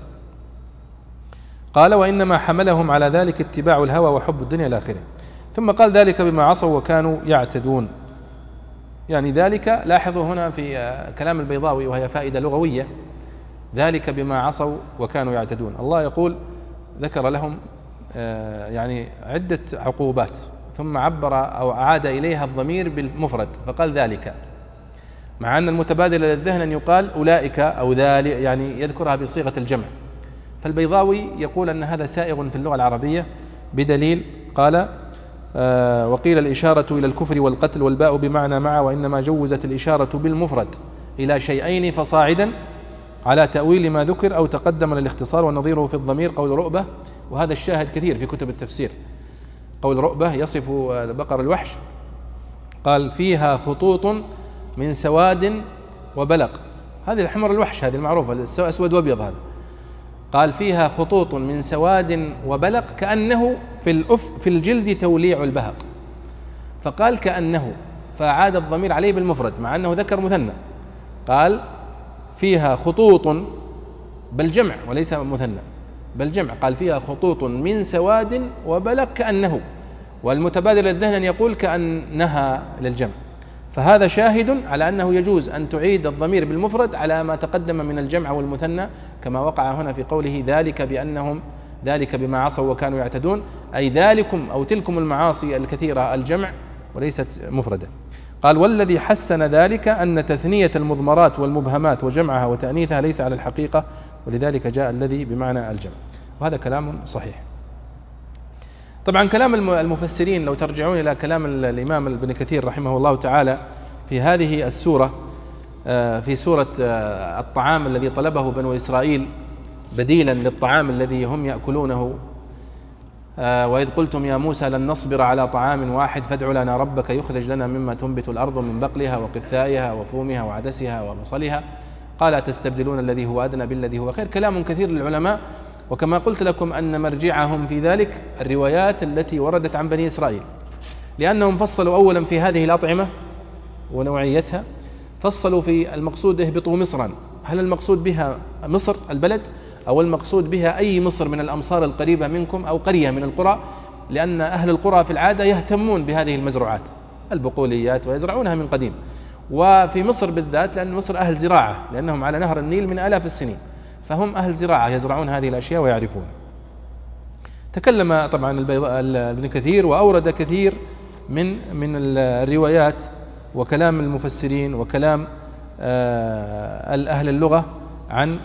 قال وإنما حملهم على ذلك اتباع الهوى وحب الدنيا إلى آخره. ثم قال ذلك بما عصوا وكانوا يعتدون، يعني ذلك لاحظوا هنا في كلام البيضاوي وهي فائدة لغوية، ذلك بما عصوا وكانوا يعتدون. الله يقول ذكر لهم يعني عدة عقوبات ثم عبر أو أعاد إليها الضمير بالمفرد فقال ذلك، مع أن المتبادل للذهن أن يقال أولئك أو ذلك، يعني يذكرها بصيغة الجمع. فالبيضاوي يقول أن هذا سائغ في اللغة العربية بدليل قال آه وقيل الإشارة إلى الكفر والقتل والباء بمعنى مع، وإنما جوزت الإشارة بالمفرد إلى شيئين فصاعدا على تأويل ما ذكر أو تقدم للاختصار، ونظيره في الضمير قول رؤبة، وهذا الشاهد كثير في كتب التفسير. قول رؤبة يصف بقر الوحش قال فيها خطوط من سواد وبلق، هذه الحمر الوحش هذه المعروفة أسود وأبيض، هذا قال فيها خطوط من سواد وبلق كأنه في الأف في الجلد توليع البهق، فقال كأنه فأعاد الضمير عليه بالمفرد مع أنه ذكر مثنى، قال فيها خطوط بالجمع وليس مثنى بل جمع، قال فيها خطوط من سواد وبلق كأنه، والمتبادل الذهن أن يقول كأنها للجمع، فهذا شاهد على أنه يجوز أن تعيد الضمير بالمفرد على ما تقدم من الجمع والمثنى، كما وقع هنا في قوله ذلك بأنهم ذلك بما عصوا وكانوا يعتدون، أي ذلكم أو تلكم المعاصي الكثيرة الجمع وليست مفردة. قال والذي حسن ذلك أن تثنية المضمرات والمبهمات وجمعها وتأنيثها ليس على الحقيقة، ولذلك جاء الذي بمعنى الجمع، وهذا كلام صحيح. طبعا كلام المفسرين لو ترجعون إلى كلام الإمام ابن كثير رحمه الله تعالى في هذه السورة، في سورة الطعام الذي طلبه بنو إسرائيل بديلا للطعام الذي هم يأكلونه، وإذ قلتم يا موسى لن نصبر على طعام واحد فادع لنا ربك يخرج لنا مما تنبت الأرض من بقلها وقثائها وفومها وعدسها وبصلها قال أتستبدلون الذي هو أدنى بالذي هو خير. كلام كثير للعلماء، وكما قلت لكم أن مرجعهم في ذلك الروايات التي وردت عن بني إسرائيل، لأنهم فصلوا أولا في هذه الأطعمة ونوعيتها، فصلوا في المقصود اهبطوا مصرا، هل المقصود بها مصر البلد أو المقصود بها أي مصر من الأمصار القريبة منكم أو قرية من القرى، لأن أهل القرى في العادة يهتمون بهذه المزروعات البقوليات ويزرعونها من قديم، وفي مصر بالذات لأن مصر أهل زراعة لأنهم على نهر النيل من آلاف السنين، فهم أهل زراعة يزرعون هذه الأشياء ويعرفون. تكلم طبعا ابن كثير وأورد كثير من من الروايات وكلام المفسرين وكلام أهل اللغة عن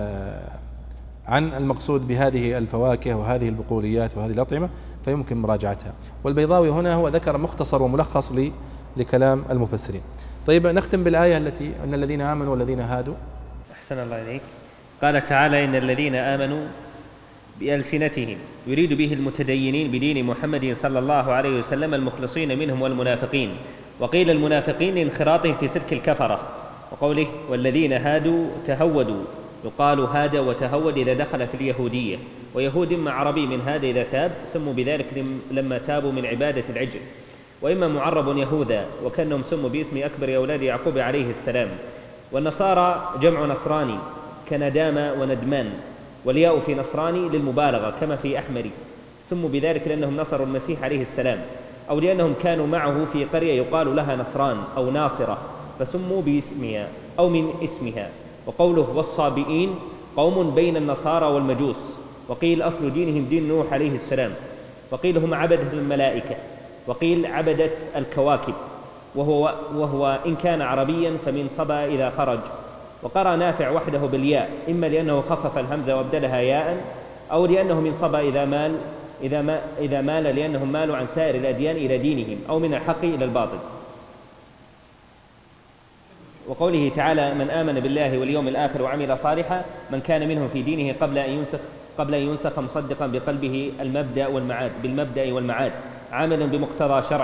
عن المقصود بهذه الفواكه وهذه البقوليات وهذه الأطعمة، فيمكن مراجعتها. والبيضاوي هنا هو ذكر مختصر وملخص لكلام المفسرين. طيب نختم بالآية التي أن الذين آمنوا والذين هادوا. أحسن الله إليك. قال تعالى إن الذين آمنوا بألسنتهم يريد به المتدينين بدين محمد صلى الله عليه وسلم المخلصين منهم والمنافقين، وقيل المنافقين لانخراطهم في سلك الكفرة، وقوله والذين هادوا تهودوا، يقال هاد وتهود إذا دخل في اليهودية، ويهود مع عربي من هذا إذا تاب سموا بذلك لما تابوا من عبادة العجل، وإما معرب يهوذا وكأنهم سموا باسم أكبر أولاد يعقوب عليه السلام. والنصارى جمع نصراني كندامة وندمان، والياء في نصراني للمبالغة كما في أحمري، سموا بذلك لأنهم نصروا المسيح عليه السلام، أو لأنهم كانوا معه في قرية يقال لها نصران أو ناصرة فسموا باسمها أو من اسمها. وقوله والصابئين قوم بين النصارى والمجوس، وقيل أصل دينهم دين نوح عليه السلام، وقيل هم عبدة الملائكة، وقيل عبدة الكواكب، وهو, وهو إن كان عربيا فمن صبا إذا خرج. وقرأ نافع وحده بالياء، إما لأنه خفف الهمزة وابدلها ياء، أو لأنه من صبا إذا مال إذا, ما إذا مال لأنهم مالوا عن سائر الأديان إلى دينهم، أو من الحق إلى الباطل. وقوله تعالى من آمن بالله واليوم الآخر وعمل صالحا من كان منهم في دينه قبل أن ينسخ قبل أن ينسخ مصدقا بقلبه المبدأ والمعاد بالمبدأ والمعاد عاملا بمقتضى شرعه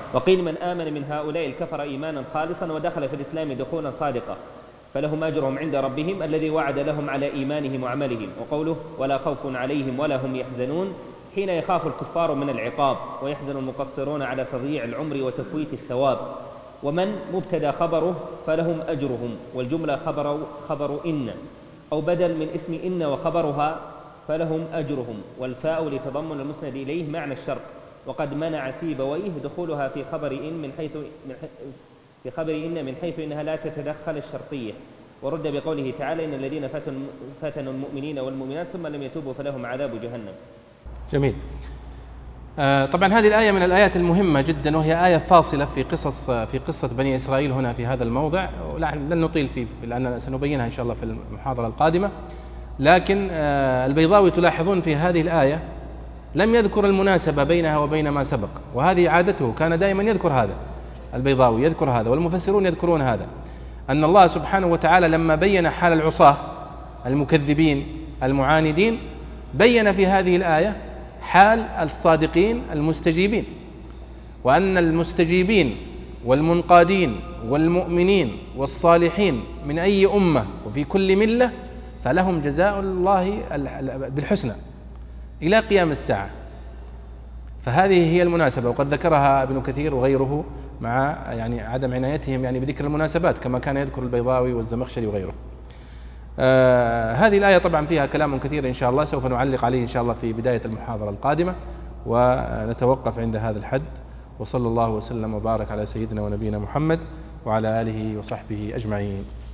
وقيل من آمن من هؤلاء الكفر إيمانا خالصا ودخل في الإسلام دخولا صادقا فلهم أجرهم عند ربهم الذي وعد لهم على إيمانهم وعملهم. وقوله ولا خوف عليهم ولا هم يحزنون حين يخاف الكفار من العقاب ويحزن المقصرون على تضييع العمر وتفويت الثواب. ومن مبتدا خبره فلهم أجرهم، والجملة خبر, خبر إن أو بدل من اسم إن وخبرها فلهم أجرهم، والفاء لتضمن المسند إليه معنى الشرط. وقد منع سيبويه دخولها في خبر إن من حيث من في خبر إن من حيث إنها لا تتدخل الشرطية، ورد بقوله تعالى إن الذين فتنوا المؤمنين والمؤمنات ثم لم يتوبوا فلهم عذاب جهنم. جميل. آه طبعا هذه الآية من الآيات المهمة جدا، وهي آية فاصلة في قصص في قصة بني إسرائيل هنا في هذا الموضع، لن نطيل فيه لأن سنبينها إن شاء الله في المحاضرة القادمة. لكن آه البيضاوي تلاحظون في هذه الآية لم يذكر المناسبة بينها وبين ما سبق، وهذه عادته، كان دائما يذكر هذا، البيضاوي يذكر هذا والمفسرون يذكرون هذا، أن الله سبحانه وتعالى لما بين حال العصاة المكذبين المعاندين بين في هذه الآية حال الصادقين المستجيبين، وأن المستجيبين والمنقادين والمؤمنين والصالحين من أي أمة وفي كل ملة فلهم جزاء الله بالحسنى إلى قيام الساعة. فهذه هي المناسبة، وقد ذكرها ابن كثير وغيره مع يعني عدم عنايتهم يعني بذكر المناسبات كما كان يذكر البيضاوي والزمخشري وغيره. آه هذه الآية طبعا فيها كلام كثير إن شاء الله، سوف نعلق عليه إن شاء الله في بداية المحاضرة القادمة، ونتوقف عند هذا الحد. وصلى الله وسلم وبارك على سيدنا ونبينا محمد وعلى آله وصحبه أجمعين.